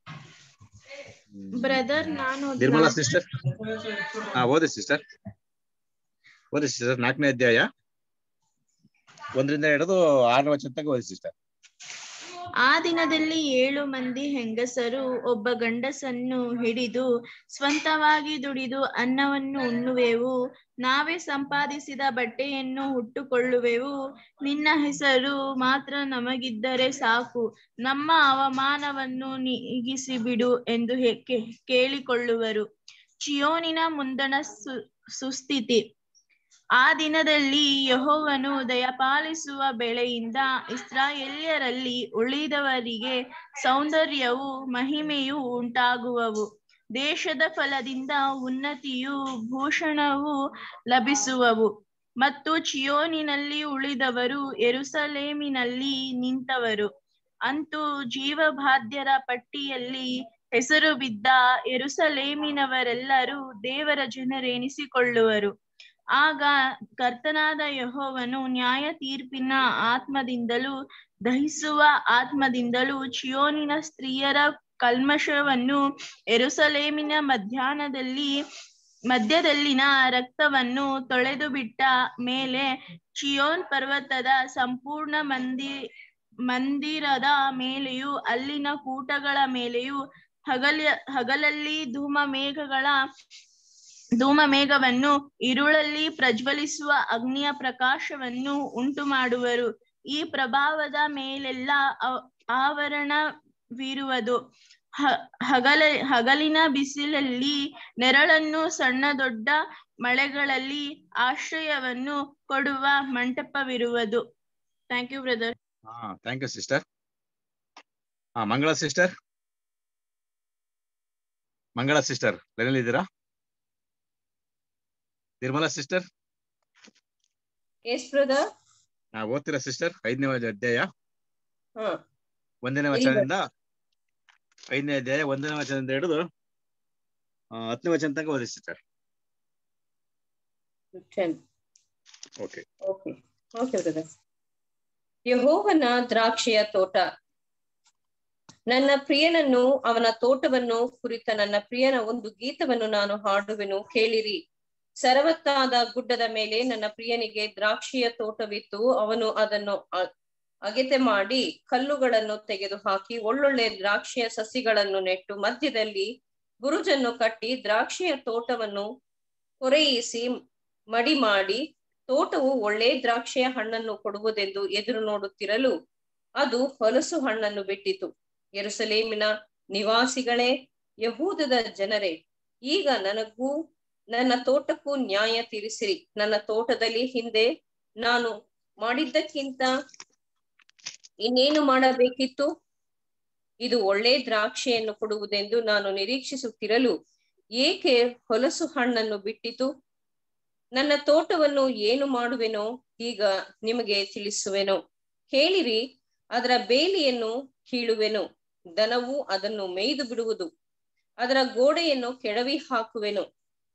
brother ನಾನು ನಿರ್ಮಲಾ ಸಿಸ್ಟರ್ ಹಾ ಓದಿ ಸಿಸ್ಟರ್ ಓದಿ ಸಿಸ್ಟರ್ ನಾಲ್ಕನೇ ಅಧ್ಯಾಯ ಒಂದರಿಂದ ಹಿಡಿದು ಆರನೇ ವಚನ ತನಕ ಓದಿ ಸಿಸ್ಟರ್. ಆ ದಿನದಲ್ಲಿ ಏಳು ಮಂದಿ ಹೆಂಗಸರು ಒಬ್ಬ ಗಂಡಸನ್ನು ಹಿಡಿದು ಸ್ವಂತವಾಗಿ ದುಡಿದು ಅನ್ನವನ್ನು ಉಣ್ಣುವೆವು, ನಾವೇ ಸಂಪಾದಿಸಿದ ಬಟ್ಟೆಯನ್ನು ಉಟ್ಟುಕೊಳ್ಳುವೆವು, ನಿನ್ನ ಹೆಸರು ಮಾತ್ರ ನಮಗಿದ್ದರೆ ಸಾಕು, ನಮ್ಮ ಅವಮಾನವನ್ನು ನೀಗಿಸಿ ಬಿಡು ಎಂದು ಹೆ- ಕೆ- ಕೇಳಿಕೊಳ್ಳುವರು. ಚಿಯೋನಿನ ಮುಂದಣ ಸು ಸುಸ್ಥಿತಿ. ಆ ದಿನದಲ್ಲಿ ಯೆಹೋವನು ದಯಪಾಲಿಸುವ ಬೆಳೆಯಿಂದ ಇಸ್ರಾಯೇಲ್ಯರಲ್ಲಿ ಉಳಿದವರಿಗೆ ಸೌಂದರ್ಯವೂ ಮಹಿಮೆಯೂ ಉಂಟಾಗುವವು. ದೇಶದ ಫಲದಿಂದ ಉನ್ನತಿಯೂ ಭೂಷಣವೂ ಲಭಿಸುವವು. ಮತ್ತು ಚಿಯೋನಿನಲ್ಲಿ ಉಳಿದವರು ಯೆರೂಸಲೇಮಿನಲ್ಲಿ ನಿಂತವರು. ಅಂತೂ ಜೀವಬಾಧ್ಯರ ಪಟ್ಟಿಯಲ್ಲಿ ಹೆಸರು ಬಿದ್ದ ಯೆರೂಸಲೇಮಿನವರೆಲ್ಲರೂ ದೇವರ ಜನರೆನಿಸಿಕೊಳ್ಳುವರು. ಆಗ ಕರ್ತನಾದ ಯೆಹೋವನು ನ್ಯಾಯ ತೀರ್ಪಿನ ಆತ್ಮದಿಂದಲೂ ದಹಿಸುವ ಆತ್ಮದಿಂದಲೂ ಚಿಯೋನಿನ ಸ್ತ್ರೀಯರ ಕಲ್ಮಶವನ್ನು ಯೆರೂಸಲೇಮಿನ ಮಧ್ಯಾಹ್ನದಲ್ಲಿ ಮಧ್ಯದಲ್ಲಿನ ರಕ್ತವನ್ನು ತೊಳೆದು ಬಿಟ್ಟ ಮೇಲೆ ಚಿಯೋನ್ ಪರ್ವತದ ಸಂಪೂರ್ಣ ಮಂದಿ ಮಂದಿರದ ಮೇಲೆಯೂ ಅಲ್ಲಿನ ಕೂಟಗಳ ಮೇಲೆಯೂ ಹಗಲ ಹಗಲಲ್ಲಿ ಧೂಮ ಮೇಘಗಳ ಧೂಮ ಮೇಘವನ್ನು ಇರುಳಲ್ಲಿ ಪ್ರಜ್ವಲಿಸುವ ಅಗ್ನಿಯ ಪ್ರಕಾಶವನ್ನು ಉಂಟು ಮಾಡುವರು. ಈ ಪ್ರಭಾವದ ಮೇಲೆಲ್ಲ ಆವರಣವಿರುವುದು. ಹಗಲ ಹಗಲಿನ ಬಿಸಿಲಲ್ಲಿ ನೆರಳನ್ನು, ಸಣ್ಣ ದೊಡ್ಡ ಮಳೆಗಳಲ್ಲಿ ಆಶ್ರಯವನ್ನು ಕೊಡುವ ಮಂಟಪವಿರುವುದು. Thank you brother. ಹಾ ಥ್ಯಾಂಕ್ ಯು ಸಿಸ್ಟರ್. ಹಾ ಮಂಗಳ ಸಿಸ್ಟರ್ ಮಂಗಳ ಸಿಸ್ಟರ್ ಲೈನಲ್ಲಿ ಇದ್ದೀರಾ? Nirmala sister yes brother. ಹಾ ಓದ್ತೀರಾ ಸಿಸ್ಟರ್? ಐದನೇ ಅಧ್ಯಾಯ ಹಾ ಒಂದನೇ ವಚನದಿಂದ ಐದನೇ ಅಧ್ಯಾಯ ಒಂದನೇ ವಚನದಿಂದ ಹಿಡಿದು ಆ, ಹತ್ತನೇ ವಚನ ತನಕ ಓದಿ sister. Ten. Okay okay okay brother. ಯೆಹೋವನ ದ್ರಾಕ್ಷಿಯ ತೋಟ. ನನ್ನ ಪ್ರಿಯನನ್ನು ಅವನ ತೋಟವನ್ನು ಕುರಿತ ನನ್ನ ಪ್ರಿಯನ ಒಂದು ಗೀತವನ್ನು ನಾನು ಹಾಡುವೆನು, ಕೇಳಿರಿ. ಸರವತ್ತಾದ ಗುಡ್ಡದ ಮೇಲೆ ನನ್ನ ಪ್ರಿಯನಿಗೆ ದ್ರಾಕ್ಷಿಯ ತೋಟವಿತ್ತು. ಅವನು ಅದನ್ನು ಅಗೆತೆ ಮಾಡಿ ಕಲ್ಲುಗಳನ್ನು ತೆಗೆದು ಹಾಕಿ ಒಳ್ಳೊಳ್ಳೆ ದ್ರಾಕ್ಷಿಯ ಸಸಿಗಳನ್ನು ನೆಟ್ಟು ಮಧ್ಯದಲ್ಲಿ ಬುರುಜನ್ನು ಕಟ್ಟಿ ದ್ರಾಕ್ಷಿಯ ತೋಟವನ್ನು ಕೊರೆಯಿಸಿ ಮಡಿ ಮಾಡಿ, ತೋಟವು ಒಳ್ಳೆ ದ್ರಾಕ್ಷಿಯ ಹಣ್ಣನ್ನು ಕೊಡುವುದೆಂದು ಎದುರು ನೋಡುತ್ತಿರಲು ಅದು ಹೊಲಸು ಹಣ್ಣನ್ನು ಬಿಟ್ಟಿತು. ಯೆರೂಸಲೇಮಿನ ನಿವಾಸಿಗಳೇ, ಯಹೂದದ ಜನರೇ, ಈಗ ನನಗೂ ನನ್ನ ತೋಟಕ್ಕೂ ನ್ಯಾಯ ತೀರಿಸಿರಿ. ನನ್ನ ತೋಟದಲ್ಲಿ ಹಿಂದೆ ನಾನು ಮಾಡಿದ್ದಕ್ಕಿಂತ ಇನ್ನೇನು ಮಾಡಬೇಕಿತ್ತು? ಇದು ಒಳ್ಳೆ ದ್ರಾಕ್ಷಿಯನ್ನು ಕೊಡುವುದೆಂದು ನಾನು ನಿರೀಕ್ಷಿಸುತ್ತಿರಲು ಏಕೆ ಹೊಲಸು ಹಣ್ಣನ್ನು ಬಿಟ್ಟಿತು? ನನ್ನ ತೋಟವನ್ನು ಏನು ಮಾಡುವೆನೋ ಈಗ ನಿಮಗೆ ತಿಳಿಸುವೆನು. ಕೇಳಿರಿ, ಅದರ ಬೇಲಿಯನ್ನು ಕೀಳುವೆನು, ದನವು ಅದನ್ನು ಮೇಯ್ದು ಬಿಡುವುದು. ಅದರ ಗೋಡೆಯನ್ನು ಕೆಡವಿ ಹಾಕುವೆನು,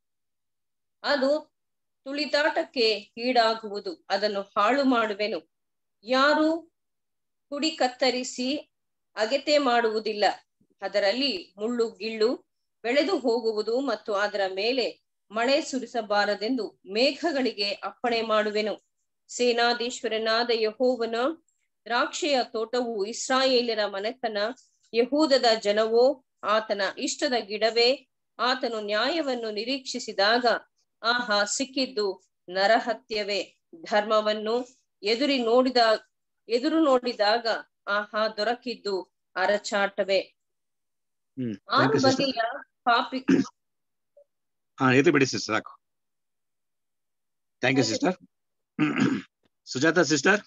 ಅದು ತುಳಿದಾಟಕ್ಕೆ ಈಡಾಗುವುದು. ಅದನ್ನು ಹಾಳು ಮಾಡುವೆನು, ಯಾರು ಕುಡಿ ಕತ್ತರಿಸಿ ಅಗೆತೆ ಮಾಡುವುದಿಲ್ಲ. ಅದರಲ್ಲಿ ಮುಳ್ಳು ಗಿಳ್ಳು ಬೆಳೆದು ಹೋಗುವುದು ಮತ್ತು ಅದರ ಮೇಲೆ ಮಳೆ ಸುರಿಸಬಾರದೆಂದು ಮೇಘಗಳಿಗೆ ಅಪ್ಪಣೆ ಮಾಡುವೆನು. ಸೇನಾಧೀಶ್ವರನಾದ ಯೆಹೋವನ ದ್ರಾಕ್ಷಿಯ ತೋಟವು ಇಸ್ರಾಯೇಲ್ಯರ ಮನೆತನ. ಯಹೂದದ ಜನವೋ ಆತನ ಇಷ್ಟದ ಗಿಡವೇ. ಆತನು ನ್ಯಾಯವನ್ನು ನಿರೀಕ್ಷಿಸಿದಾಗ ಆಹಾ ಸಿಕ್ಕಿದ್ದು ನರಹತ್ಯವೇ. ಧರ್ಮವನ್ನು ಎದುರಿ ನೋಡಿದ ಎದುರು ನೋಡಿದಾಗ ಆಹಾ ದೊರಕಿದ್ದು ಅರಚಾಟವೇ. ಆರು ಬಗೆಯ ಪಾಪಿ ಹಾ ಇದು ಬಿಡಿ ಸಿಸ್ಟರ್, ಸಾಕು. Thank you sister. Sujatha sister,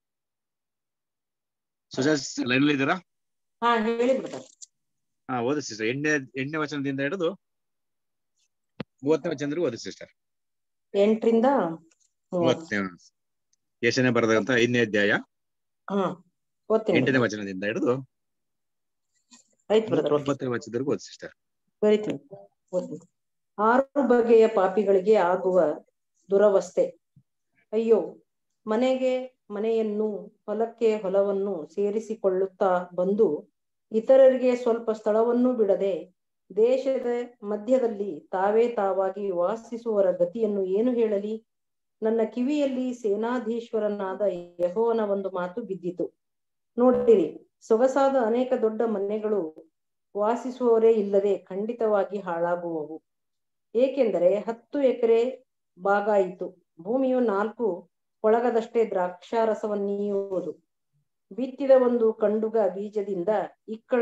Sujatha sister line ಇದ್ದೀರಾ? ಹಾ ಹೇಳಿ ಬ್ರದರ್. ಹಾ ಓದಿ ಸಿಸ್ಟರ್. ಎಂಟನೇ ಎಂಟನೇ ವಚನದಿಂದ ಹಿಡಿದು ಮೂವತ್ತನೇ ವಚನದವರೆಗೂ ಓದಿ ಸಿಸ್ಟರ್. ಎಂಟರಿಂದ ಮೂವತ್ತನೇ ಯೆಶಾಯ ಬರೆದಂತ ಐದನೇ ಅಧ್ಯಾಯ ಹಾ ಓದ್ತೀನಿ. ಎಂಟನೇ ವಚನದಿಂದ ಹಿಡಿದು ಆಯ್ತು ಬ್ರದರ್. ಒಂಬತ್ತನೇ ವಚನದವರೆಗೂ ಓದಿ ಸಿಸ್ಟರ್. ಬರೀತೀನಿ, ಓದ್ತೀನಿ. ಆರು ಬಗೆಯ ಪಾಪಿಗಳಿಗೆ ಆಗುವ ದುರವಸ್ಥೆ. ಅಯ್ಯೋ, ಮನೆಗೆ ಮನೆಯನ್ನು ಹೊಲಕ್ಕೆ ಹೊಲವನ್ನು ಸೇರಿಸಿಕೊಳ್ಳುತ್ತಾ ಬಂದು ಇತರರಿಗೆ ಸ್ವಲ್ಪ ಸ್ಥಳವನ್ನು ಬಿಡದೆ ದೇಶದ ಮಧ್ಯದಲ್ಲಿ ತಾವೇ ತಾವಾಗಿ ವಾಸಿಸುವವರ ಗತಿಯನ್ನು ಏನು ಹೇಳಲಿ? ನನ್ನ ಕಿವಿಯಲ್ಲಿ ಸೇನಾಧೀಶ್ವರನಾದ ಯೆಹೋವನ ಒಂದು ಮಾತು ಬಿದ್ದಿತು. ನೋಡಿರಿ, ಸೊಗಸಾದ ಅನೇಕ ದೊಡ್ಡ ಮನೆಗಳು ವಾಸಿಸುವವರೇ ಇಲ್ಲದೆ ಖಂಡಿತವಾಗಿ ಹಾಳಾಗುವವು. ಏಕೆಂದರೆ ಹತ್ತು ಎಕರೆ ಬಾಗಾಯಿತು, ಭೂಮಿಯು ನಾಲ್ಕು ಕೊಳಗದಷ್ಟೇ ದ್ರಾಕ್ಷಾರಸವನ್ನೀಯುವುದು. ಬಿತ್ತಿದ ಒಂದು ಕಂಡುಗ ಬೀಜದಿಂದ ಇಕ್ಕಳ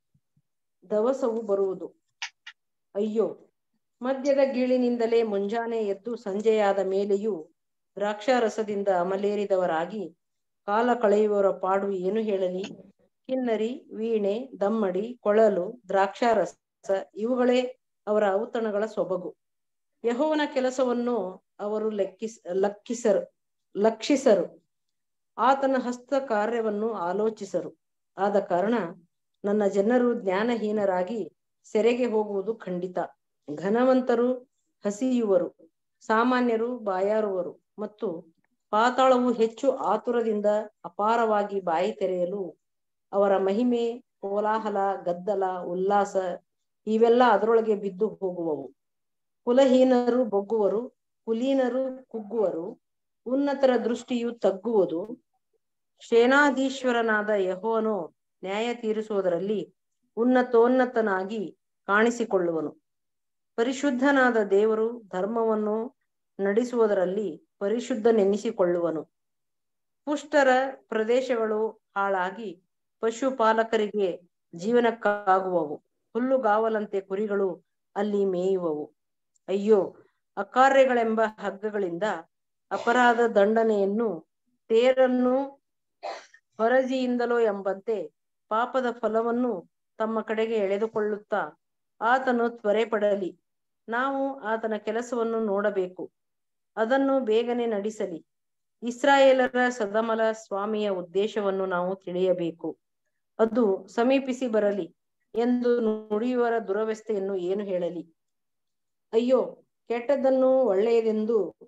ದವಸವು ಬರುವುದು. ಅಯ್ಯೋ, ಮದ್ಯದ ಗೀಳಿನಿಂದಲೇ ಮುಂಜಾನೆ ಎದ್ದು ಸಂಜೆಯಾದ ಮೇಲೆಯೂ ದ್ರಾಕ್ಷಾರಸದಿಂದ ಅಮಲೇರಿದವರಾಗಿ ಕಾಲ ಕಳೆಯುವವರ ಪಾಡು ಏನು ಹೇಳಲಿ? ಕಿನ್ನರಿ, ವೀಣೆ, ದಮ್ಮಡಿ, ಕೊಳಲು, ದ್ರಾಕ್ಷಾರಸ ಇವುಗಳೇ ಅವರ ಔತಣಗಳ ಸೊಬಗು. ಯೆಹೋವನ ಕೆಲಸವನ್ನು ಅವರು ಲೆಕ್ಕಿಸ ಲಕ್ಷಿಸರು ಲಕ್ಷಿಸರು ಆತನ ಹಸ್ತ ಕಾರ್ಯವನ್ನು ಆಲೋಚಿಸರು. ಆದ ಕಾರಣ ನನ್ನ ಜನರು ಜ್ಞಾನಹೀನರಾಗಿ ಸೆರೆಗೆ ಹೋಗುವುದು ಖಂಡಿತ. ಘನವಂತರು ಹಸಿಯುವರು, ಸಾಮಾನ್ಯರು ಬಾಯಾರುವರು, ಮತ್ತು ಪಾತಾಳವು ಹೆಚ್ಚು ಆತುರದಿಂದ ಅಪಾರವಾಗಿ ಬಾಯಿ ತೆರೆಯಲು ಅವರ ಮಹಿಮೆ, ಕೋಲಾಹಲ, ಗದ್ದಲ, ಉಲ್ಲಾಸ ಇವೆಲ್ಲ ಅದರೊಳಗೆ ಬಿದ್ದು ಹೋಗುವವು. ಕುಲಹೀನರು ಬೊಗ್ಗುವರು, ಕುಲೀನರು ಕುಗ್ಗುವರು, ಉನ್ನತರ ದೃಷ್ಟಿಯು ತಗ್ಗುವುದು. ಸೇನಾಧೀಶ್ವರನಾದ ಯೆಹೋವನು ನ್ಯಾಯ ತೀರಿಸುವುದರಲ್ಲಿ ಉನ್ನತೋನ್ನತನಾಗಿ ಕಾಣಿಸಿಕೊಳ್ಳುವನು. ಪರಿಶುದ್ಧನಾದ ದೇವರು ಧರ್ಮವನ್ನು ನಡೆಸುವುದರಲ್ಲಿ ಪರಿಶುದ್ಧನೆನ್ನಿಸಿಕೊಳ್ಳುವನು. ಪುಷ್ಟರ ಪ್ರದೇಶಗಳು ಹಾಳಾಗಿ ಪಶುಪಾಲಕರಿಗೆ ಜೀವನಕ್ಕಾಗುವವು. ಹುಲ್ಲುಗಾವಲಂತೆ ಕುರಿಗಳು ಅಲ್ಲಿ ಮೇಯುವವು. ಅಯ್ಯೋ, ಅಕಾರ್ಯಗಳೆಂಬ ಹಗ್ಗಗಳಿಂದ ಅಪರಾಧ ದಂಡನೆಯನ್ನು, ತೇರನ್ನು ಹೊರಜಿಯಿಂದಲೋ ಎಂಬಂತೆ ಪಾಪದ ಫಲವನ್ನು ತಮ್ಮ ಕಡೆಗೆ ಎಳೆದುಕೊಳ್ಳುತ್ತಾ ಆತನು ತ್ವರೆ ಪಡಲಿ. ನಾವು ಆತನ ಕೆಲಸವನ್ನು ನೋಡಬೇಕು, ಅದನ್ನು ಬೇಗನೆ ನಡೆಸಲಿ. ಇಸ್ರಾಯೇಲರ ಸದಮಲ ಸ್ವಾಮಿಯ ಉದ್ದೇಶವನ್ನು ನಾವು ತಿಳಿಯಬೇಕು. ಅದು ಸಮೀಪಿಸಿ ಬರಲಿ ಎಂದು ನುಡಿಯುವರ ದುರವಸ್ಥೆಯನ್ನು ಏನು ಹೇಳಲಿ? ಅಯ್ಯೋ, ಕೆಟ್ಟದ್ದನ್ನು ಒಳ್ಳೆಯದೆಂದು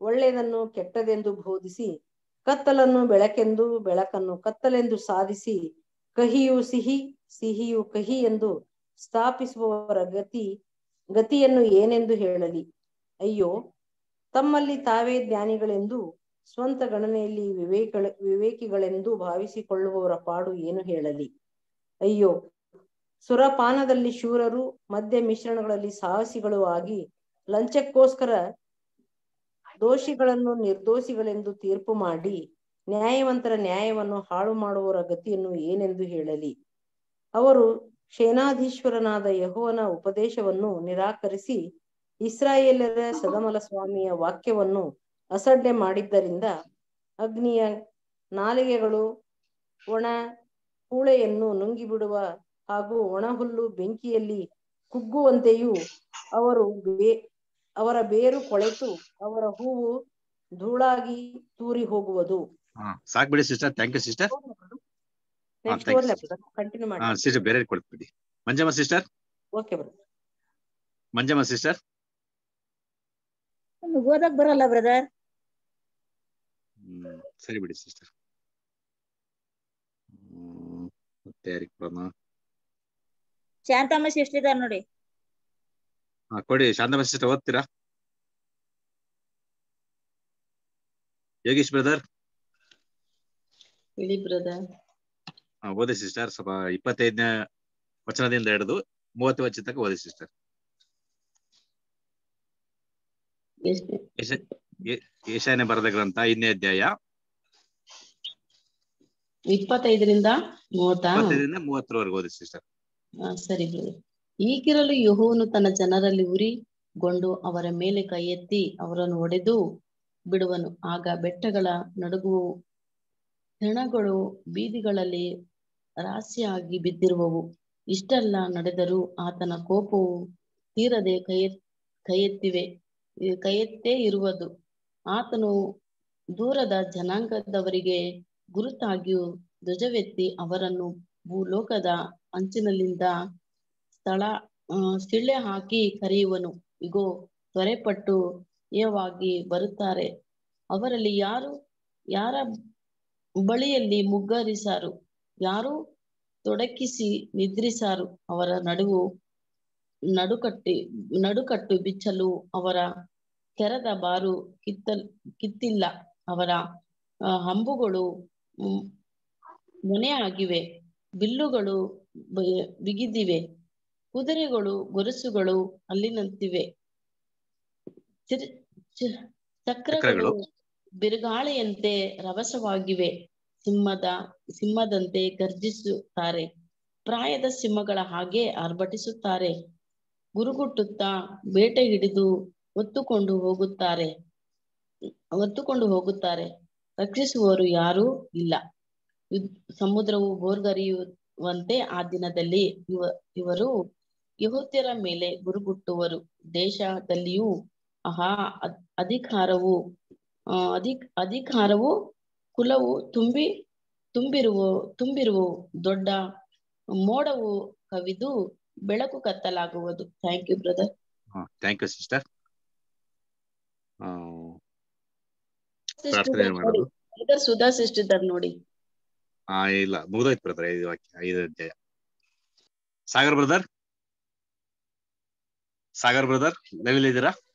ಒಳ್ಳೆಯದನ್ನು ಕೆಟ್ಟದೆಂದು ಬೋಧಿಸಿ, ಕತ್ತಲನ್ನು ಬೆಳಕೆಂದು, ಬೆಳಕನ್ನು ಕತ್ತಲೆಂದು ಸಾಧಿಸಿ, ಕಹಿಯು ಸಿಹಿ, ಸಿಹಿಯು ಕಹಿ ಎಂದು ಸ್ಥಾಪಿಸುವವರ ಗತಿ ಗತಿಯನ್ನು ಏನೆಂದು ಹೇಳಲಿ? ಅಯ್ಯೋ, ತಮ್ಮಲ್ಲಿ ತಾವೇ ಜ್ಞಾನಿಗಳೆಂದು ಸ್ವಂತ ಗಣನೆಯಲ್ಲಿ ವಿವೇಕ ವಿವೇಕಿಗಳೆಂದು ಭಾವಿಸಿಕೊಳ್ಳುವವರ ಪಾಡು ಏನು ಹೇಳಲಿ? ಅಯ್ಯೋ, ಸುರಪಾನದಲ್ಲಿ ಶೂರರು, ಮದ್ಯ ಮಿಶ್ರಣಗಳಲ್ಲಿ ಸಾಹಸಿಗಳು ಆಗಿ ಲಂಚಕ್ಕೋಸ್ಕರ ದೋಷಿಗಳನ್ನು ನಿರ್ದೋಷಿಗಳೆಂದು ತೀರ್ಪು ಮಾಡಿ ನ್ಯಾಯವಂತರ ನ್ಯಾಯವನ್ನು ಹಾಳು ಮಾಡುವವರ ಗತಿಯನ್ನು ಏನೆಂದು ಹೇಳಲಿ? ಅವರು ಸೇನಾಧೀಶ್ವರನಾದ ಯೆಹೋವನ ಉಪದೇಶವನ್ನು ನಿರಾಕರಿಸಿ ಇಸ್ರಾಯೇಲರ ಸದಮಲ ಸ್ವಾಮಿಯ ವಾಕ್ಯವನ್ನು ಅಸಡ್ಡೆ ಮಾಡಿದ್ದರಿಂದ ಅಗ್ನಿಯ ನಾಲಿಗೆಗಳು ಒಣ ಕೂಳೆಯನ್ನು ನುಂಗಿಬಿಡುವ ಹಾಗೂ ಒಣಹುಲ್ಲು ಬೆಂಕಿಯಲ್ಲಿ ಕುಗ್ಗುವಂತೆಯೂ ಅವರು ಬೇ ಅವರ ಬೇರು ಕೊಳೆತು ಅವರ ಹೂವು ಧೂಳಾಗಿ ತೂರಿ ಹೋಗುವುದು. ಸಾಕ್ ಬಿಡಿ sister. Thank you sister. Next continue ಮಾಡಿ ಸಿಸ್ಟರ್. ಬೇರೆ ಕೊಡ್ಬಿಡಿ. Manjamma sister. Okay brother. Manjamma sister. ಓದಕ್ ಬರಲ್ಲ ಬ್ರದರ್. ಹ್ಮ್ ಸರಿ ಬಿಡಿ ಸಿಸ್ಟರ್. ಹ್ಮ್ ಮತ್ತೆ ಯಾರಿಗೆ ಕೊಡೋಣ? ಶಾಂತಮ್ಮ ಸಿಸ್ಟರ್ ಇದಾರೆ ನೋಡಿ. ಹಾ ಕೊಡಿ. ಶಾಂತಮ್ಮ ಸಿಸ್ಟರ್ ಓದ್ತೀರಾ? ಯೋಗೀಶ್ ಬ್ರದರ್. ಹೇಳಿ ಬ್ರದರ್. ಹಾ ಓದಿ ಸಿಸ್ಟರ್. ಸ್ವಲ್ಪ ಇಪ್ಪತ್ತೈದನೇ ವಚನದಿಂದ ಹಿಡಿದು ಮೂವತ್ತು ವಚನ ತನಕ ಓದಿ ಸಿಸ್ಟರ್. ಯೆಶಾಯನ ಬರೆದ ಗ್ರಂಥ ಐದನೇ ಅಧ್ಯಾಯ ಇಪ್ಪತ್ತೈದರಿಂದ ಮೂವತ್ತ ಇಪ್ಪತ್ತೈದರಿಂದ ಮೂವತ್ತರವರೆಗೆ ಓದಿ ಸಿಸ್ಟರ್. ಸರಿ ಬ್ರದರ್. ಈಗಿರಲು ಯೆಹೋವನು ತನ್ನ ಜನರಲ್ಲಿ ಉರಿಗೊಂಡು ಅವರ ಮೇಲೆ ಕೈ ಎತ್ತಿ ಅವರನ್ನು ಒಡೆದು ಬಿಡುವನು. ಆಗ ಬೆಟ್ಟಗಳ ನಡುಗುವು, ಹೆಣಗಳು ಬೀದಿಗಳಲ್ಲಿ ರಾಶಿಯಾಗಿ ಬಿದ್ದಿರುವವು. ಇಷ್ಟೆಲ್ಲ ನಡೆದರೂ ಆತನ ಕೋಪವು ತೀರದೆ ಕೈ ಕೈಯೆತ್ತಿವೆ ಕೈಯೆತ್ತೇ ಇರುವುದು. ಆತನು ದೂರದ ಜನಾಂಗದವರಿಗೆ ಗುರುತಾಗಿಯೂ ಧ್ವಜವೆತ್ತಿ ಅವರನ್ನು ಭೂಲೋಕದ ಅಂಚಿನಲ್ಲಿಂದ ಸ್ಥಳ ಸಿಳ್ಳೆ ಹಾಕಿ ಕರೆಯುವನು. ಇಗೋ, ತ್ವರೆಪಟ್ಟು ಏವಾಗಿ ಬರುತ್ತಾರೆ. ಅವರಲ್ಲಿ ಯಾರು ಯಾರ ಬಳಿಯಲ್ಲಿ ಮುಗ್ಗರಿಸಾರು, ಯಾರು ತೊಡಕಿಸಿ ನಿದ್ರಿಸಾರು. ಅವರ ನಡುವು ನಡುಕಟ್ಟಿ ನಡುಕಟ್ಟು ಬಿಚ್ಚಲು ಅವರ ಕೆರದ ಬಾರು ಕಿತ್ತಲ್ ಕಿತ್ತಿಲ್ಲ. ಅವರ ಹಂಬುಗಳು ಮೊನೆ ಆಗಿವೆ, ಬಿಲ್ಲುಗಳು ಬಿಗಿದಿವೆ, ಕುದುರೆಗಳು ಗೊರಸುಗಳು ಅಲ್ಲಿನಂತಿವೆ. ಚಕ್ರಗಳು ಬಿರುಗಾಳಿಯಂತೆ ರಭಸವಾಗಿವೆ. ಸಿಂಹದ ಸಿಂಹದಂತೆ ಗರ್ಜಿಸುತ್ತಾರೆ, ಪ್ರಾಯದ ಸಿಂಹಗಳ ಹಾಗೆ ಆರ್ಭಟಿಸುತ್ತಾರೆ. ಗುರುಗುಟ್ಟುತ್ತಾ ಬೇಟೆ ಹಿಡಿದು ಒತ್ತುಕೊಂಡು ಹೋಗುತ್ತಾರೆ ಒತ್ತುಕೊಂಡು ಹೋಗುತ್ತಾರೆ ರಕ್ಷಿಸುವವರು ಯಾರೂ ಇಲ್ಲ. ಸಮುದ್ರವು ಬೋರ್ಗರೆಯುವಂತೆ ಆ ದಿನದಲ್ಲಿ ಇವ ಇವರು ಯೆಹೂದ್ಯರ ಮೇಲೆ ಗುರುಗುಟ್ಟುವರು. ದೇಶದಲ್ಲಿಯೂ ಆಹಾ ಅಧಿಕಾರವು ಅಧಿಕ್ ಅಧಿಕಾರವು ಕುಲವು ತುಂಬಿ ತುಂಬಿರುವ ತುಂಬಿರುವ ದೊಡ್ಡ ಮೋಡವು ಕವಿದು ಬೆಳಕು ಕತ್ತಲಾಗುವುದು. Thank you brother. Thank you sister. Sudha sister ನೋಡಿ. ಹಾ ಇಲ್ಲ, ಮುಗಿದೋಯ್ತು ಬ್ರದರ್. ಐದು ವಾಕ್ಯ ಐದು ಅಧ್ಯಾಯ. Sagar brother Sagar brother live ಇದ್ದೀರಾ?